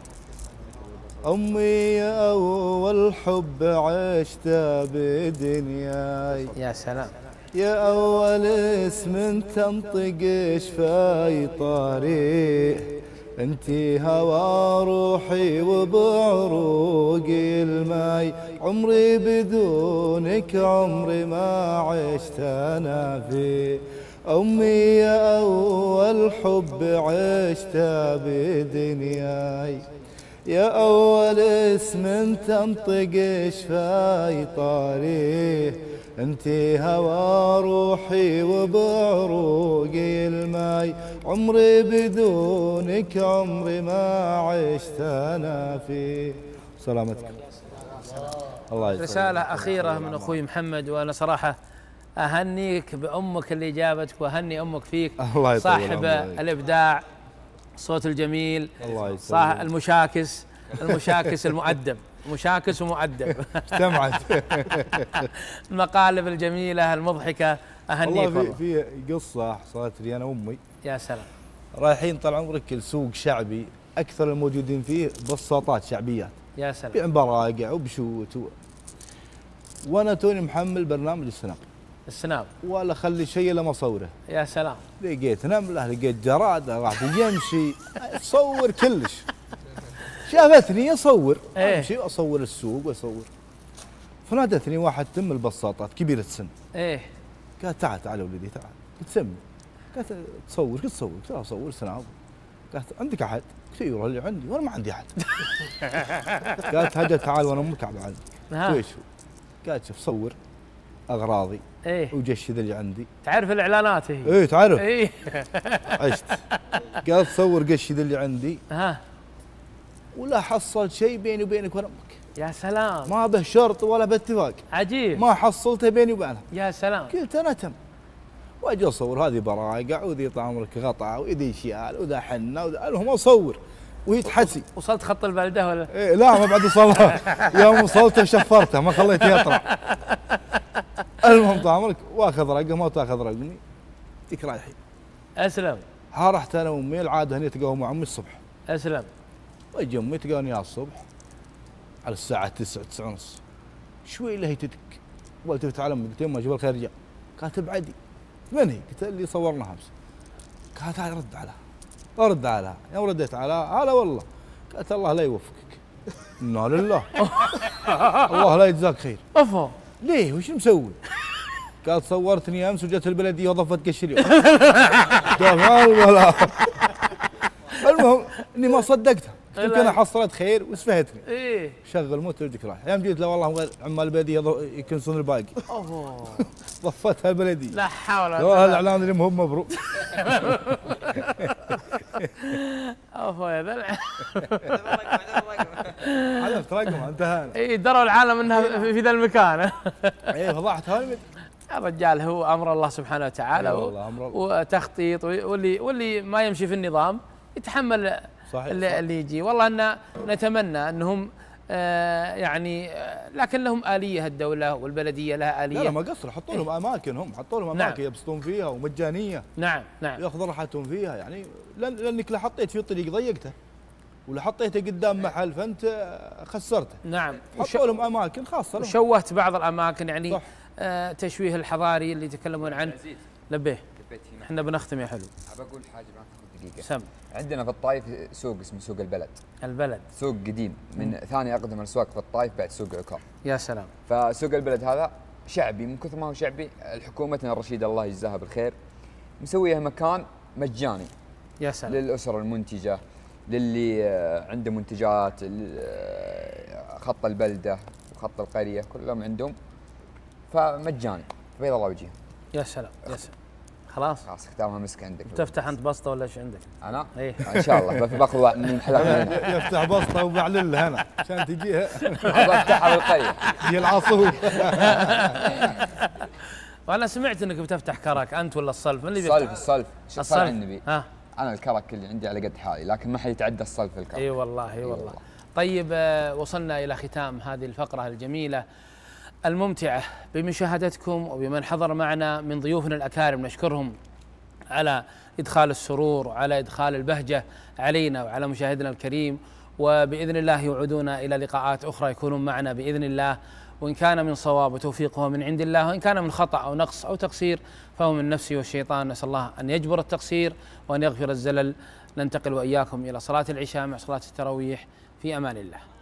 امي يا اول حب عشته بدنياي. يا سلام. يا اول اسم تنطق شفاي طريق، انتي هوى روحي وبعروقي الماي، عمري بدونك عمري ما عشت انا فيه. امي يا اول حب عشته بدنياي، يا اول اسم تنطق شفاي طريق، انتي هوى روحي وبعروقي الماي، عمري بدونك عمري ما عشت انا فيه. سلامتكم. الله يسلمك. رسالة أخيرة من أخوي محمد، وأنا صراحة أهنيك بأمك اللي جابتك وأهني أمك فيك. الله يطول صاحب عمرك. الإبداع، الصوت الجميل، الله يسلمك. صاحب المشاكس المشاكس المؤدب، مشاكس ومؤدب. اجتمعت. المقالب الجميلة المضحكة، أهنيك والله. والله. في في قصة حصلت لي أنا وأمي. يا سلام. رايحين طال عمرك السوق شعبي، أكثر الموجودين فيه بساطات شعبيات. يا سلام. بيع براقع وبشوت و... وأنا توني محمل برنامج السناب. السناب. ولا خلي شيء إلا ما أصوره. يا سلام. لقيت نملة، لقيت جرادة، راح يمشي صور كلش. شافتني اصور، إيه؟ امشي واصور السوق واصور. فنادتني واحد تم البساطات كبيرة السن. ايه؟ قالت تعال تعال يا ولدي تعال. قلت سمي. قالت تصور؟ قلت صور. قلت اصور سناب. قالت عندك احد؟ قلت ايوه اللي عندي وانا ما عندي احد. قالت هجا تعال وانا امك على عندك. قلت ايش هو؟ قالت شوف صور اغراضي. ايه؟ وجشد اللي عندي. تعرف الاعلانات هي؟ ايه تعرف. ايه. عشت. قالت صور قشد اللي عندي. ها. ولا حصلت شيء بيني وبينك ولا امك. يا سلام. ما به شرط ولا باتفاق. عجيب. ما حصلته بيني وبينها. يا سلام. قلت انا تم. واجي اصور هذه براقع وذي طال عمرك غطا وذي شيال وذا حنه وذا المهم اصور وهي تحسي. وصلت خط البلده ولا؟ إيه لا ما بعد وصلها. يوم وصلته شفرته ما خليته يطلع. المهم طال عمرك واخذ رقم ما تاخذ رقمي. ديك رايحين. اسلم. ها رحت انا وامي العاده هني تقاوم مع امي الصبح. اسلم. واجي امي تلقاني يا الصبح على الساعة تسعة تسعة ونص. شوي لهي تدك. والتفت على امي قلت يما جبال خير رجال. قالت ابعدي. من هي؟ قلت اللي صورناها امس. قالت تعال رد عليها. ارد عليها، يوم رديت عليها هلا والله. قالت الله لا يوفقك. انا لله. الله لا يجزاك خير. افا. ليه وش مسوي؟ قالت صورتني امس وجت البلديه وضفت قش اليوم. المهم اني ما صدقتها. يمكن انا حصلت خير وسفهتني. ايه شغل موت وجهك راح. يوم جيت له والله عمال البلديه يكنسون الباقي. اوه ضفتها البلديه. لا حول ولا قوه. الاعلان اللي مهم مبروك. اوه يا ذلع. عرفت رقمها انتهينا. اي دروا العالم انها في ذا المكان. ايه فضحت هاي. الرجال هو امر الله سبحانه وتعالى وتخطيط، واللي واللي ما يمشي في النظام يتحمل صحيح اللي, صحيح. اللي يجي. والله ان نتمنى انهم آه يعني آه لكن لهم آلية الدولة والبلدية لها آلية. لا, لا ما قصر، حطوا لهم اماكن، هم حطوا لهم اماكن نعم. يبسطون فيها ومجانية. نعم نعم. ياخذ راحتهم فيها يعني، لانك لا حطيت في طريق ضيقته ولا حطيته قدام محل فانت خسرته. نعم. حطوا لهم اماكن خاصة لهم. وشوهت بعض الاماكن يعني صح. آه تشويه الحضاري اللي يتكلمون عنه. لبيه احنا بنختم يا حلو. ابى اقول حاجه ما تاخذ دقيقه. سم. عندنا في الطايف سوق اسمه سوق البلد. البلد سوق قديم من مم. ثاني اقدم الاسواق في الطايف بعد سوق عكار. يا سلام. فسوق البلد هذا شعبي، من كثر ما هو شعبي حكومتنا الرشيده الله يجزاها بالخير مسويه مكان مجاني. يا سلام. للاسر المنتجه، للي عنده منتجات، خط البلده وخط القريه كلهم عندهم فمجاني بيض الله وجههم. يا سلام يا سلام. خلاص خلاص ختامها مسك عندك. تفتح انت بسطه ولا ايش عندك؟ انا؟ ايه ان شاء الله باخذ من حلقه. يفتح بسطه وبعلل هنا عشان تجيها. بفتحها بالقريه. هي العصور. وانا سمعت انك بتفتح كرك انت ولا الصلف؟ من اللي الصلف الصلف شوف الصلف النبي. ها انا الكرك اللي عندي على قد حالي، لكن ما حد يتعدى الصلف في الكرك. اي والله اي والله. طيب وصلنا إلى ختام هذه الفقرة الجميلة الممتعة بمشاهدتكم وبمن حضر معنا من ضيوفنا الأكارم، نشكرهم على إدخال السرور وعلى إدخال البهجة علينا وعلى مشاهدنا الكريم، وبإذن الله يوعدونا إلى لقاءات أخرى يكونون معنا بإذن الله، وإن كان من صواب وتوفيق هو من عند الله، وإن كان من خطأ أو نقص أو تقصير فهو من نفسي والشيطان. نسأل الله أن يجبر التقصير وأن يغفر الزلل. ننتقل وإياكم إلى صلاة العشاء مع صلاة التراويح، في أمان الله.